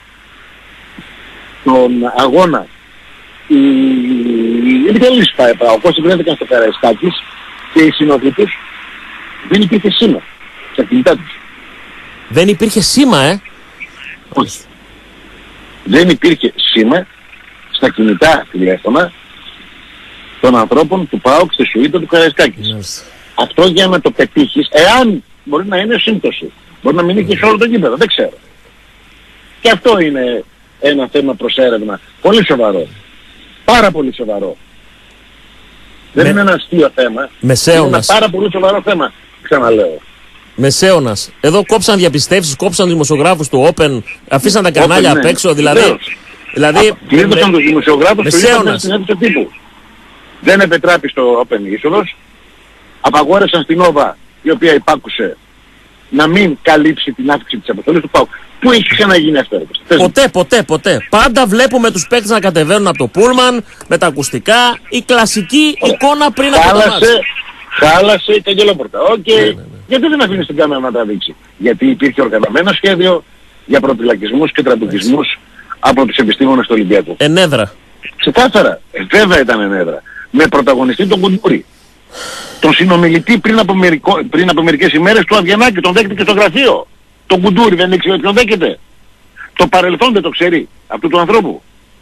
τον αγώνα οι επιτελείς της ΠΑΕΠΑΟΚ, όσοι βρέθηκαν στο Καραϊσκάκης και οι συνοδοί τους, δεν υπήρχε σήμα στα κινητά τους. Δεν υπήρχε σήμα, ε? Όχι. Δεν υπήρχε σήμα στα κινητά τηλέφωνα των ανθρώπων του ΠΑΟΚ στη σουίτα του Καραϊσκάκης. Yes. Αυτό για να το πετύχεις, εάν μπορεί να είναι σύμπτωση, μπορεί να μην είναι και σε όλο το γήπεδο, δεν ξέρω. Και αυτό είναι ένα θέμα προς έρευνα. Πολύ σοβαρό. Πάρα πολύ σοβαρό. Δεν με... είναι ένα αστείο θέμα. Μεσαίωνας. Είναι ένα πάρα πολύ σοβαρό θέμα, ξαναλέω. Μεσαίωνας. Εδώ κόψαν διαπιστεύσεις, κόψαν δημοσιογράφους του Open, αφήσαν τα κανάλια απ' έξω. Δηλαδή. δηλαδή κλείδωσαν τους δημοσιογράφους του είπαν στην αίθουσα τύπου. Δεν επετράπη στο Open είσοδος. Απαγόρευσαν στην Nova, η οποία υπάκουσε, να μην καλύψει την αύξηση της αποστολής του ΠΑΟΚ. Πού έχει ξαναγίνει αυτό? Ποτέ, ποτέ, ποτέ. Πάντα βλέπουμε τους παίκτες να κατεβαίνουν από το πούλμαν με τα ακουστικά. Η κλασική Ωραία. εικόνα πριν από το μάτς. Χάλασε η καγκελόπορτα. Οκ. Okay. Ναι, ναι, ναι. Γιατί δεν αφήνεις την κάμερα να τα δείξει? Γιατί υπήρχε οργανωμένο σχέδιο για προφυλακισμούς και τραμπουκισμούς από τους επιστήμονες του Ολυμπιακού. Ενέδρα. Ξεκάθαρα. Ε, βέβαια ήταν ενέδρα. Με πρωταγωνιστή τον Κουντούρη. Τον συνομιλητή πριν από, μερικό, πριν από μερικές ημέρες του Αβγενάκη, τον δέχτηκε στο γραφείο. Τον Κουντούρη δεν ήξερε ποιον δέχεται. Το παρελθόν δεν το ξέρει αυτού του ανθρώπου.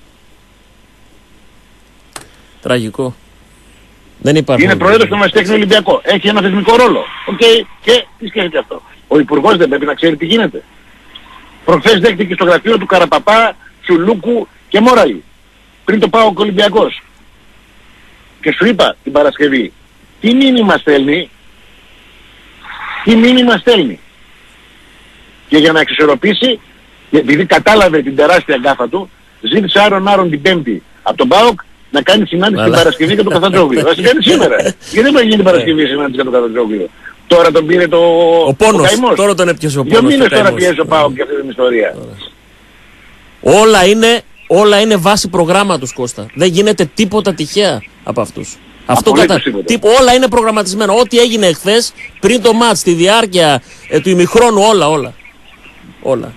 Τραγικό. Δεν υπάρχει. Είναι πρόεδρος του Μαστέχνη Ολυμπιακό. Έχει ένα θεσμικό ρόλο. Οκ. Okay. Και τι σκέφτεται αυτό? Ο υπουργός δεν πρέπει να ξέρει τι γίνεται? Προχθές δέχτηκε στο γραφείο του Καραπαπά, Τσουλούκου και Μόραλη. Πριν το πάω ο Ολυμπιακός. Και σου είπα την Παρασκευή, τι μήνυμα στέλνει, τι μήνυμα στέλνει. Και για να εξισορροπήσει, επειδή κατάλαβε την τεράστια γκάφα του, ζήτησε άρον άρον την Πέμπτη από τον ΠΑΟΚ να κάνει συνάντηση την Παρασκευή για τον Καφτατζόγλιο. Ας την κάνει σήμερα. Γιατί δεν μπορεί να γίνει την Παρασκευή συνάντηση για τον Καφτατζόγλιο? Τώρα τον πήρε το... ο πόνος, ο τώρα τον έπιασε ο πόνος. Δύο μήνες τώρα πιέζει ο ΠΑΟΚ για αυτή την ιστορία. Όλα είναι, όλα είναι βάση προγράμματος, Κώστα. Δεν γίνεται τίποτα τυχαία από αυτούς. Αυτό κατα... Τύπο, όλα είναι προγραμματισμένο. Ό,τι έγινε εχθές, πριν το μάτς, στη διάρκεια ε, του ημιχρόνου, όλα, όλα. Όλα.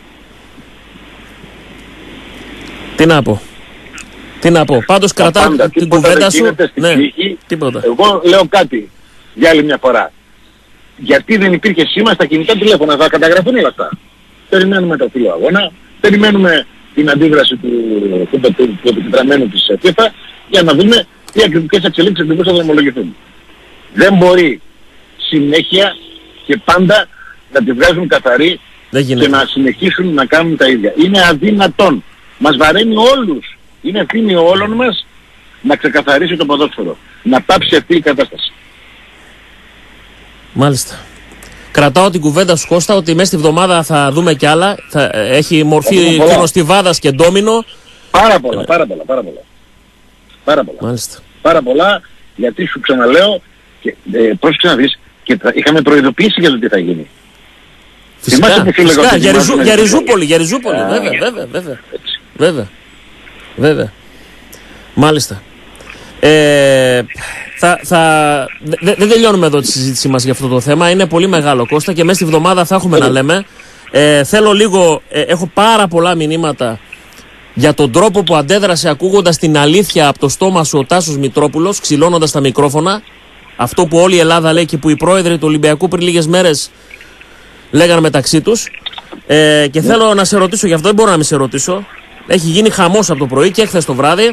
Τι να πω. Τι να πω. Πάντως κρατάω την κουβέντα σου. Ναι, τίποτα. Εγώ λέω κάτι για άλλη μια φορά. Γιατί δεν υπήρχε σήμα στα κινητά τηλέφωνα? Θα καταγραφούν όλα αυτά. Περιμένουμε το φύλλο αγώνα. Περιμένουμε την αντίδραση του, του, του, του, του επιτετραμένου της FIFA για να δούμε τι ακριβικές εξελίξεις ακριβώς θα δρομολογηθούν. Δεν μπορεί συνέχεια και πάντα να τη βγάζουν καθαρή και να συνεχίσουν να κάνουν τα ίδια. Είναι αδύνατον. Μας βαραίνει όλους. Είναι ευθύνη όλων μας να ξεκαθαρίσει το ποδόσφαιρο. Να πάψει αυτή η κατάσταση. Μάλιστα. Κρατάω την κουβέντα σου, Κώστα, ότι μέσα στη βδομάδα θα δούμε κι άλλα. Θα έχει μορφή χιονοστιβάδας και ντόμινο. Πάρα πολλά, πάρα πολλά, πάρα πολλά. Πάρα πολλά. Μάλιστα. Πάρα πολλά, γιατί σου ξαναλέω, και, ε, πρόσεξε να δεις, και θα, είχαμε προειδοποιήσει για το τι θα γίνει. Φυσικά, φυσικά, για, ριζού, για Ριζούπολη, για Ριζούπολη, yeah. βέβαια, βέβαια, βέβαια, βέβαια, βέβαια, μάλιστα. Ε, θα, θα, δεν δε τελειώνουμε εδώ τη συζήτησή μας για αυτό το θέμα, είναι πολύ μεγάλο, Κώστα, και μέσα στη βδομάδα θα έχουμε yeah. να λέμε. Ε, θέλω λίγο, ε, έχω πάρα πολλά μηνύματα για τον τρόπο που αντέδρασε ακούγοντας την αλήθεια από το στόμα σου ο Τάσος Μητρόπουλος, ξυλώνοντας τα μικρόφωνα. Αυτό που όλη η Ελλάδα λέει και που οι πρόεδροι του Ολυμπιακού πριν λίγες μέρες λέγανε μεταξύ τους. Ε, και ναι. θέλω να σε ρωτήσω, γι' αυτό δεν μπορώ να μην σε ρωτήσω. Έχει γίνει χαμός από το πρωί και χθες το βράδυ.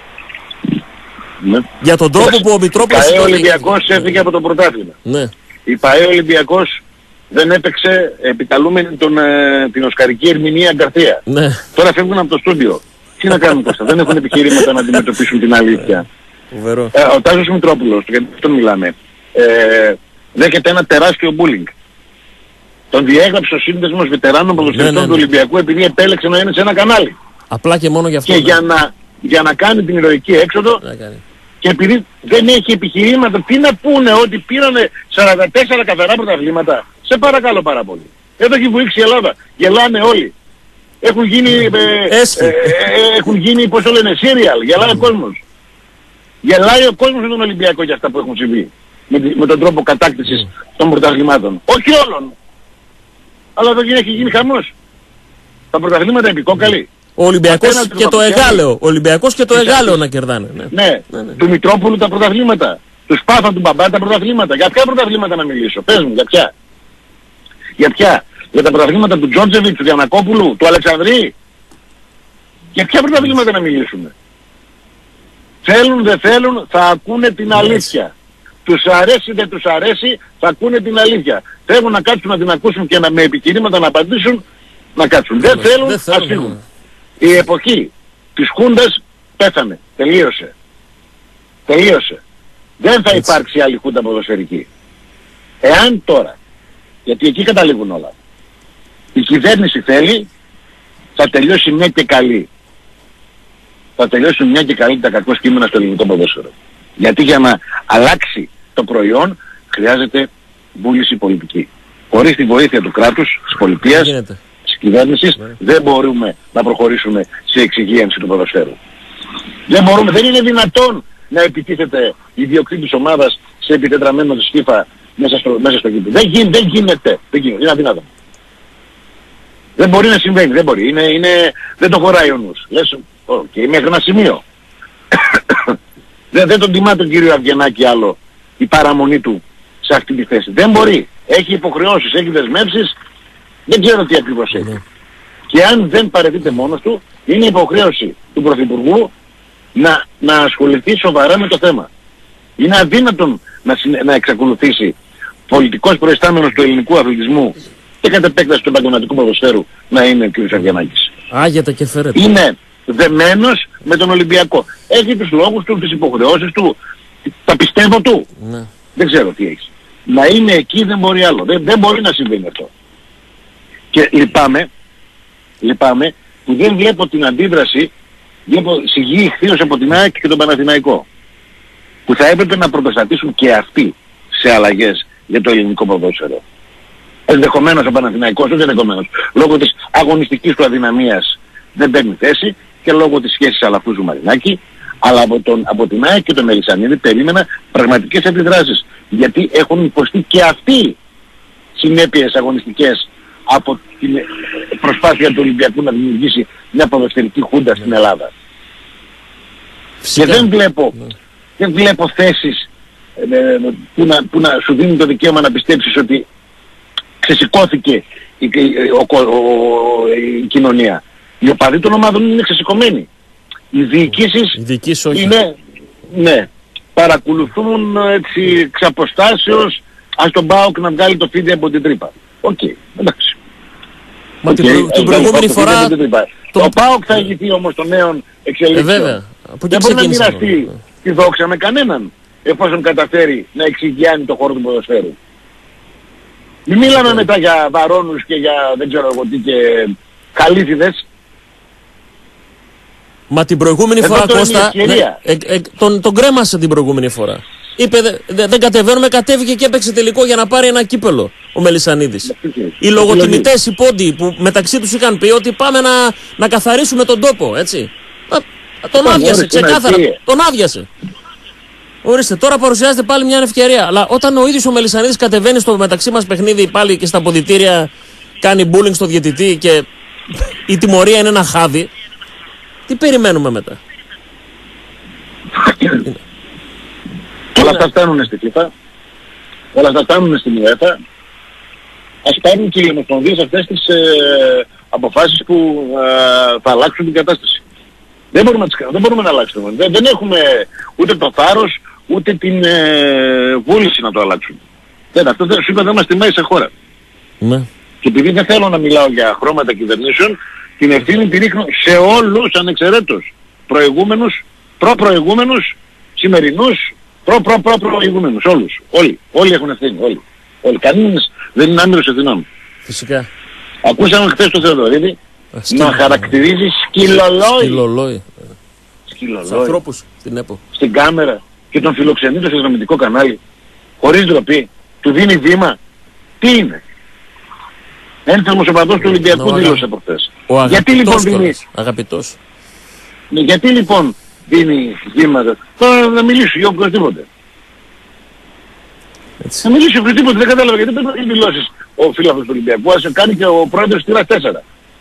Ναι. Για τον τρόπο που ο Μητρόπουλος... Η ΠΑΕ Ολυμπιακός έφυγε από το πρωτάθλημα. Ναι. Η ΠΑΕ Ολυμπιακός δεν έπαιξε επικαλούμενη τον, ε, την οσκαρική ερμηνεία Γκαρθία. Ναι. Τώρα φεύγουν από το στούντιο. Τι να κάνουν Κώστα, δεν έχουν επιχειρήματα να αντιμετωπίσουν την αλήθεια. Ε, ο Τάσος Μητρόπουλος, γιατί αυτό μιλάμε, ε, δέχεται ένα τεράστιο bullying. Τον διέγραψε ο σύνδεσμος βετεράνων ποδοσφαιριστών ναι, ναι, ναι. του Ολυμπιακού επειδή επέλεξε να είναι σε ένα κανάλι. Απλά και μόνο γι' αυτό. Και ναι. για, να, για να κάνει την ηρωική έξοδο και επειδή δεν έχει επιχειρήματα, τι να πούνε ότι πήρανε σαράντα τέσσερα καθαρά πρωταθλήματα. Σε παρακαλώ πάρα πολύ. Εδώ έχει βουήξει η Ελλάδα. Γελάνε όλοι. Έχουν γίνει, ε, ε, ε, ε, έχουν γίνει πώς το λένε, serial. Γελάει ο κόσμος. Γελάει ο κόσμος με τον Ολυμπιακό για αυτά που έχουν συμβεί. Με, με τον τρόπο κατάκτησης των πρωταθλημάτων. Όχι όλων. Αλλά εδώ έχει γίνει χαμός. Τα πρωταθλήματα επικόκαλοι. Ο Ολυμπιακός και το Εγάλεο. Ο Ολυμπιακός και το Εγάλεο να κερδάνε. Ναι. Ναι. ναι, ναι. Του Μητρόπουλου τα πρωταθλήματα. Του Σπάθα του Μπαμπά τα πρωταθλήματα. Για ποια πρωταθλήματα να μιλήσω? Πες μου, για ποια? Για ποια? Για τα πρωταθλήματα του Τζόρτζεβιτ, του Γιαννακόπουλου, του Αλεξανδρή? Για ποια πρωταθλήματα να μιλήσουμε? Θέλουν, δεν θέλουν, θα ακούνε την αλήθεια. Τους αρέσει, δεν τους αρέσει, θα ακούνε την αλήθεια. Θέλουν να κάτσουν να την ακούσουν και να, με επιχειρήματα να απαντήσουν, να κάτσουν. Δεν θέλουν, δεν ας φύγουν. Η εποχή της Χούντας πέθανε. Τελείωσε. Τελείωσε. Δεν θα υπάρξει άλλη Χούντα ποδοσφαιρική. Εάν τώρα Γιατί εκεί καταλήγουν όλα. Η κυβέρνηση θέλει, θα τελειώσει μια και καλή. Θα τελειώσει μια και καλή τα κακό κείμενα στο ελληνικό ποδόσφαιρο. Γιατί για να αλλάξει το προϊόν χρειάζεται βούληση πολιτική. Χωρίς τη βοήθεια του κράτους, της πολιτείας, της κυβέρνησης, yeah. δεν μπορούμε να προχωρήσουμε σε εξυγίανση του ποδοσφαίρου. Δεν μπορούμε, δεν είναι δυνατόν να επιτίθεται η ιδιοκτήτης ομάδας σε επιτετραμένο της FIFA μέσα στο, μέσα στο γήπεδο. Δεν, γι, δεν γίνεται, δεν γίνεται, είναι αδύνατο. Δεν μπορεί να συμβαίνει, δεν μπορεί, είναι, είναι, δεν το χωράει ο νους. Λες, okay, μέχρι ένα σημείο. δεν, δεν τον τιμά τον κύριο Αυγενάκη άλλο η παραμονή του σε αυτή τη θέση. Δεν μπορεί. Έχει υποχρεώσεις, έχει δεσμεύσεις, δεν ξέρω τι ακριβώς έχει. Mm. Και αν δεν παραιτείται μόνος του, είναι υποχρέωση του Πρωθυπουργού να, να ασχοληθεί σοβαρά με το θέμα. Είναι αδύνατον να, να εξακολουθήσει πολιτικός προϊστάμενος του ελληνικού αθλητισμού και κατ' επέκταση του επαγγελματικού ποδοσφαίρου να είναι ο κ. Αυγενάκης. Άγεται και φέρεται. Είναι δεμένος με τον Ολυμπιακό. Έχει τους λόγους του, τις υποχρεώσεις του, τα πιστεύω του. Ναι. Δεν ξέρω τι έχει. Να είναι εκεί δεν μπορεί άλλο. Δεν, δεν μπορεί να συμβαίνει αυτό. Και λυπάμαι, λυπάμαι που δεν βλέπω την αντίδραση, βλέπω σιγή ηχθείως από την ΑΕΚ και τον Παναθηναϊκό. Που θα έπρεπε να πρωτοστατήσουν και αυτοί σε αλλαγές για το ελληνικό ποδόσφαιρο. Ενδεχομένως ο Παναθηναϊκός, όχι ενδεχομένως, λόγω της αγωνιστικής του αδυναμίας δεν παίρνει θέση και λόγω της σχέσης Αλαφούζου Μαρινάκη, αλλά από, τον, από την ΑΕΚ και τον Μελισσανίδη περίμενα πραγματικές αντιδράσεις. Γιατί έχουν υποστεί και αυτοί συνέπειες αγωνιστικές από την προσπάθεια του Ολυμπιακού να δημιουργήσει μια ποδοσφαιρική χούντα στην Ελλάδα. Φυσικά. Και δεν βλέπω, δεν βλέπω θέσεις ε, που, να, που να σου δίνουν το δικαίωμα να πιστέψεις ότι ξεσηκώθηκε η, ο, ο, ο, η κοινωνία. Οι οπαδοί των ομάδων είναι ξεσηκωμένοι. Οι διοικήσεις είναι, ναι, παρακολουθούν έτσι εξ αποστάσεως, ας τον ΠΑΟΚ να βγάλει το φίδι από την τρύπα. Οκ, okay, εντάξει. Μα okay, την, την προηγούμενη φορά... Το, το ΠΑΟΚ θα ηγηθεί όμως των νέων εξελίξεων. Ε, βέβαια. Δεν μπορεί να μοιραστεί τη δόξα με κανέναν, εφόσον καταφέρει να εξηγιάνει το χώρο του ποδοσφαίρου. Μην μιλάμε yeah. μετά για βαρώνους και για δεν ξέρω εγώ τι και καλύθιδες. Μα την προηγούμενη Εδώ φορά, Κώστα, ναι, ε, ε, τον, τον κρέμασε την προηγούμενη φορά. Είπε δε, δε, δεν κατεβαίνουμε, κατέβηκε και έπαιξε τελικό για να πάρει ένα κύπελο ο Μελισσανίδης. Οι λογοτιμητές, οι πόντιοι που μεταξύ τους είχαν πει ότι πάμε να, να καθαρίσουμε τον τόπο, έτσι. Α, τον άδειασε, ξεκάθαρα, τον άδειασε. Ορίστε, τώρα παρουσιάζεται πάλι μια ευκαιρία. Αλλά όταν ο ίδιος ο Μελισσανίδης κατεβαίνει στο μεταξύ μας παιχνίδι πάλι και στα αποδυτήρια κάνει bullying στο διαιτητή και η τιμωρία είναι ένα χάδι, τι περιμένουμε μετά? Όλα αυτά φτάνουν στη FIFA, όλα αυτά φτάνουν στην UEFA. Ας πάρουν και οι ομοσπονδίες αυτές τις ε, αποφάσεις που ε, θα αλλάξουν την κατάσταση. Δεν μπορούμε να, δεν μπορούμε να αλλάξουμε. Δεν, δεν έχουμε ούτε το θάρρος, ούτε την ε, βούληση να το αλλάξουμε. Δεν, αυτό δεν, σου είπα, δεν μας τιμάει σε χώρα. Ναι. Και επειδή δεν θέλω να μιλάω για χρώματα κυβερνήσεων, την ευθύνη τη ρίχνω σε όλους ανεξαιρέτως. Προηγούμενους, προ-προηγούμενους, σημερινούς, προ-προ-προ-προηγούμενους. Όλους. Όλοι. Όλοι έχουν ευθύνη. Όλοι. Όλοι. Κανένας δεν είναι άμυρος ευθυνών. Φυσικά. Ακούσαμε χθες το Θεοδωρίδη να χαρακτηρίζει σκυλολόι. Σκυλολόι. Σκυλολόι. Στους ανθρώπους στην ΕΠΟ. Στην κάμερα και τον φιλοξενεί στο συνδρομητικό κανάλι. Χωρίς ντροπή. Του δίνει βήμα. Τι είναι? Ένθερμος οπαδός του Ολυμπιακού δήλωσε από χθες. Γιατί λοιπόν δίνει... Αγαπητός. Γιατί λοιπόν δίνει βήματα? Τώρα να μιλήσει για οποιοδήποτε. Να μιλήσει οποιοδήποτε, δεν κατάλαβα γιατί πρέπει να έχει δηλώσεις ο φίλος του Ολυμπιακού. Ας κάνει και ο πρόεδρος τυράς τέσσερα.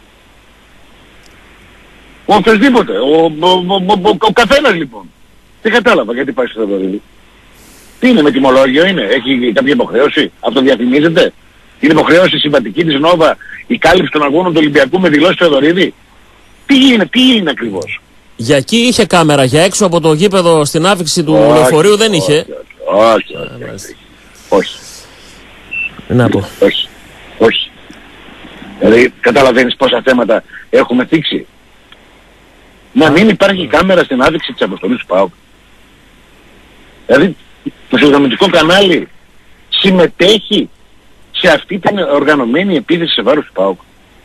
Οποιοδήποτε. Ο, ο, ο, ο, ο, ο καθένας λοιπόν. Δεν κατάλαβα γιατί πάει στο Θεοδωρίδη. Τι είναι, με τιμολόγιο είναι? Έχει κάποια υποχρέωση? Αυτοδιαφημίζεται? Είναι υποχρέωση συμβατική της Νόβα η κάλυψη των αγώνων του Ολυμπιακού με δηλώσεις Θεοδωρίδη? Τι είναι, τι είναι ακριβώς? Για εκεί είχε κάμερα, για έξω από το γήπεδο στην άφηξη του λεωφορείου δεν είχε. Όχι, όχι, όχι. Να πω. Όχι, όχι. Δηλαδή καταλαβαίνεις πόσα θέματα έχουμε θίξει? Να μην υπάρχει κάμερα στην άφηξη της αποστολής του ΠΑΟΚ. Δηλαδή το συνδρομητικό κανάλι συμμετέχει και αυτή ήταν οργανωμένη επίθεση σε βάρος του ΠΑΟΚ.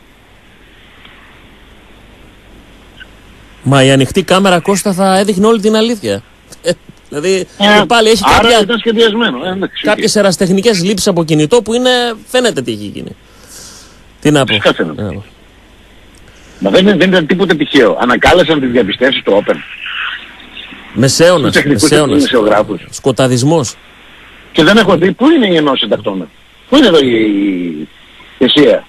Μα η ανοιχτή κάμερα, Κώστα, θα έδειχνε όλη την αλήθεια. Δηλαδή ε, πάλι έχει άρα κάποια, ήταν σχεδιασμένο. Ε, κάποιες ερασιτεχνικές λήψεις από κινητό που είναι, φαίνεται τι έχει γίνει. Τι να πω. Ε, Μα δεν, δεν ήταν τίποτα τυχαίο. Ανακάλεσαν τις διαπιστεύσεις του Open. Μεσαίωνας, μεσαίωνας. Σκοταδισμός. Και δεν έχω δει πού είναι η ενώση συντακτών. Πού είναι εδώ η ΕΣΥΑ.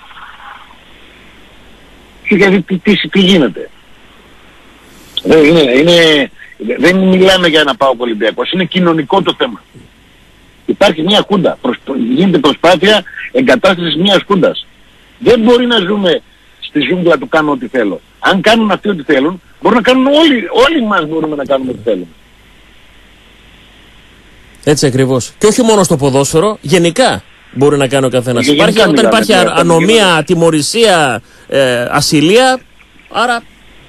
Και γιατί τι, τι, τι γίνεται. Δεν, είναι, είναι, δεν μιλάμε για ένα ΠΑΟΚ Ολυμπιακός. Είναι κοινωνικό το θέμα. Υπάρχει μια χούντα. Προσ, γίνεται προσπάθεια εγκατάστασης μιας χούντας. Δεν μπορεί να ζούμε στη ζούγκλα του κάνω ό,τι θέλω. Αν κάνουν αυτοί ό,τι θέλουν, μπορούν να κάνουν όλοι, όλοι μας μπορούμε να κάνουμε ό,τι θέλουμε. Έτσι ακριβώς. Και όχι μόνο στο ποδόσφαιρο, γενικά μπορεί να κάνει ο καθένας. Υπάρχει, όταν μιλάμε, υπάρχει α, ανομία, τιμωρησία, ε, ασυλία, άρα...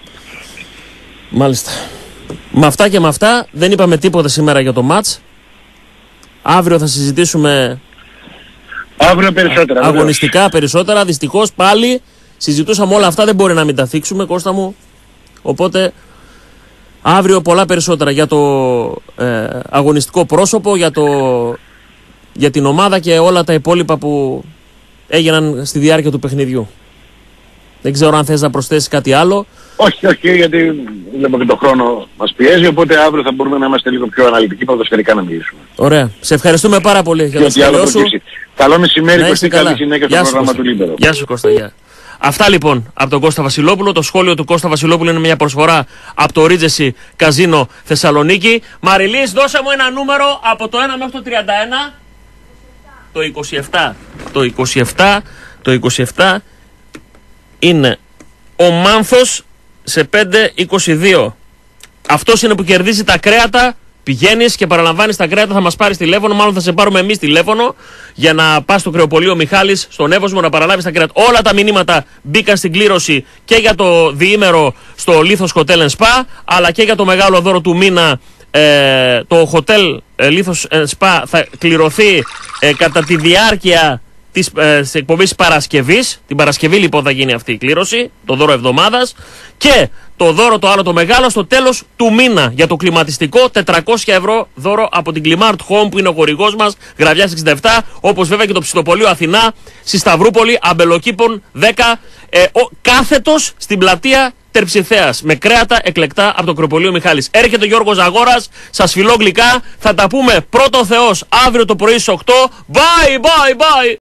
Μάλιστα. Με αυτά και με αυτά δεν είπαμε τίποτα σήμερα για το μάτς. Αύριο θα συζητήσουμε... Αύριο περισσότερα. Α, αγωνιστικά βέβαια. Περισσότερα. Δυστυχώς πάλι συζητούσαμε όλα αυτά, δεν μπορεί να μην τα θίξουμε, Κώστα μου. Οπότε αύριο πολλά περισσότερα για το ε, αγωνιστικό πρόσωπο, για, το, για την ομάδα και όλα τα υπόλοιπα που έγιναν στη διάρκεια του παιχνιδιού. Δεν ξέρω αν θες να προσθέσεις κάτι άλλο. Όχι, όχι, γιατί βλέπω και το χρόνο μας πιέζει, οπότε αύριο θα μπορούμε να είμαστε λίγο πιο αναλυτικοί, ποδοσφαιρικά να μιλήσουμε. Ωραία. Σε ευχαριστούμε πάρα πολύ για το σχόλιο σου. Καλό μεσημέρι, Κωστή, καλή συνέχεια στο πρόγραμμα του Λίμπερο. Γεια σου, Κώστα, γεια. Αυτά λοιπόν από τον Κώστα Βασιλόπουλο. Το σχόλιο του Κώστα Βασιλόπουλου είναι μια προσφορά από το Regency Καζίνο Θεσσαλονίκη. Μαριλής, δώσε μου ένα νούμερο από το ένα μέχρι το τριάντα ένα. Το είκοσι επτά. Το είκοσι επτά. Το είκοσι επτά είναι ο Μάνθος σε πέντε είκοσι δύο. Αυτός είναι που κερδίζει τα κρέατα. Πηγαίνεις και παραλαμβάνεις τα κρέατα, θα μας πάρεις τηλέφωνο. Μάλλον θα σε πάρουμε εμείς τηλέφωνο για να πας στο κρεοπωλείο Μιχάλης, στον Εύωσμο, να παραλάβεις τα κρέατα. Όλα τα μηνύματα μπήκαν στην κλήρωση και για το διήμερο στο Λίθος Hotel and Spa, αλλά και για το μεγάλο δώρο του μήνα. Ε, το Hotel ε, Λίθος and Spa θα κληρωθεί ε, κατά τη διάρκεια της ε, εκπομπής Παρασκευής. Την Παρασκευή λοιπόν θα γίνει αυτή η κλήρωση, το δώρο εβδομάδας. Και το δώρο το άλλο το μεγάλο στο τέλος του μήνα για το κλιματιστικό, τετρακόσια ευρώ δώρο από την Climart Home που είναι ο χορηγός μας, Γραβιάς εξήντα επτά, όπως βέβαια και το ψητοπολείο Αθηνά στη Σταυρούπολη, Αμπελοκήπων δέκα, ε, ο, κάθετος στην πλατεία Τερψιθέας, με κρέατα εκλεκτά από το κρεοπωλείο Μιχάλης. Έρχεται ο Γιώργος Ζαγόρας, σας φιλώ γλυκά, θα τα πούμε πρώτο Θεός αύριο το πρωί στις οκτώ. Bye, bye, bye!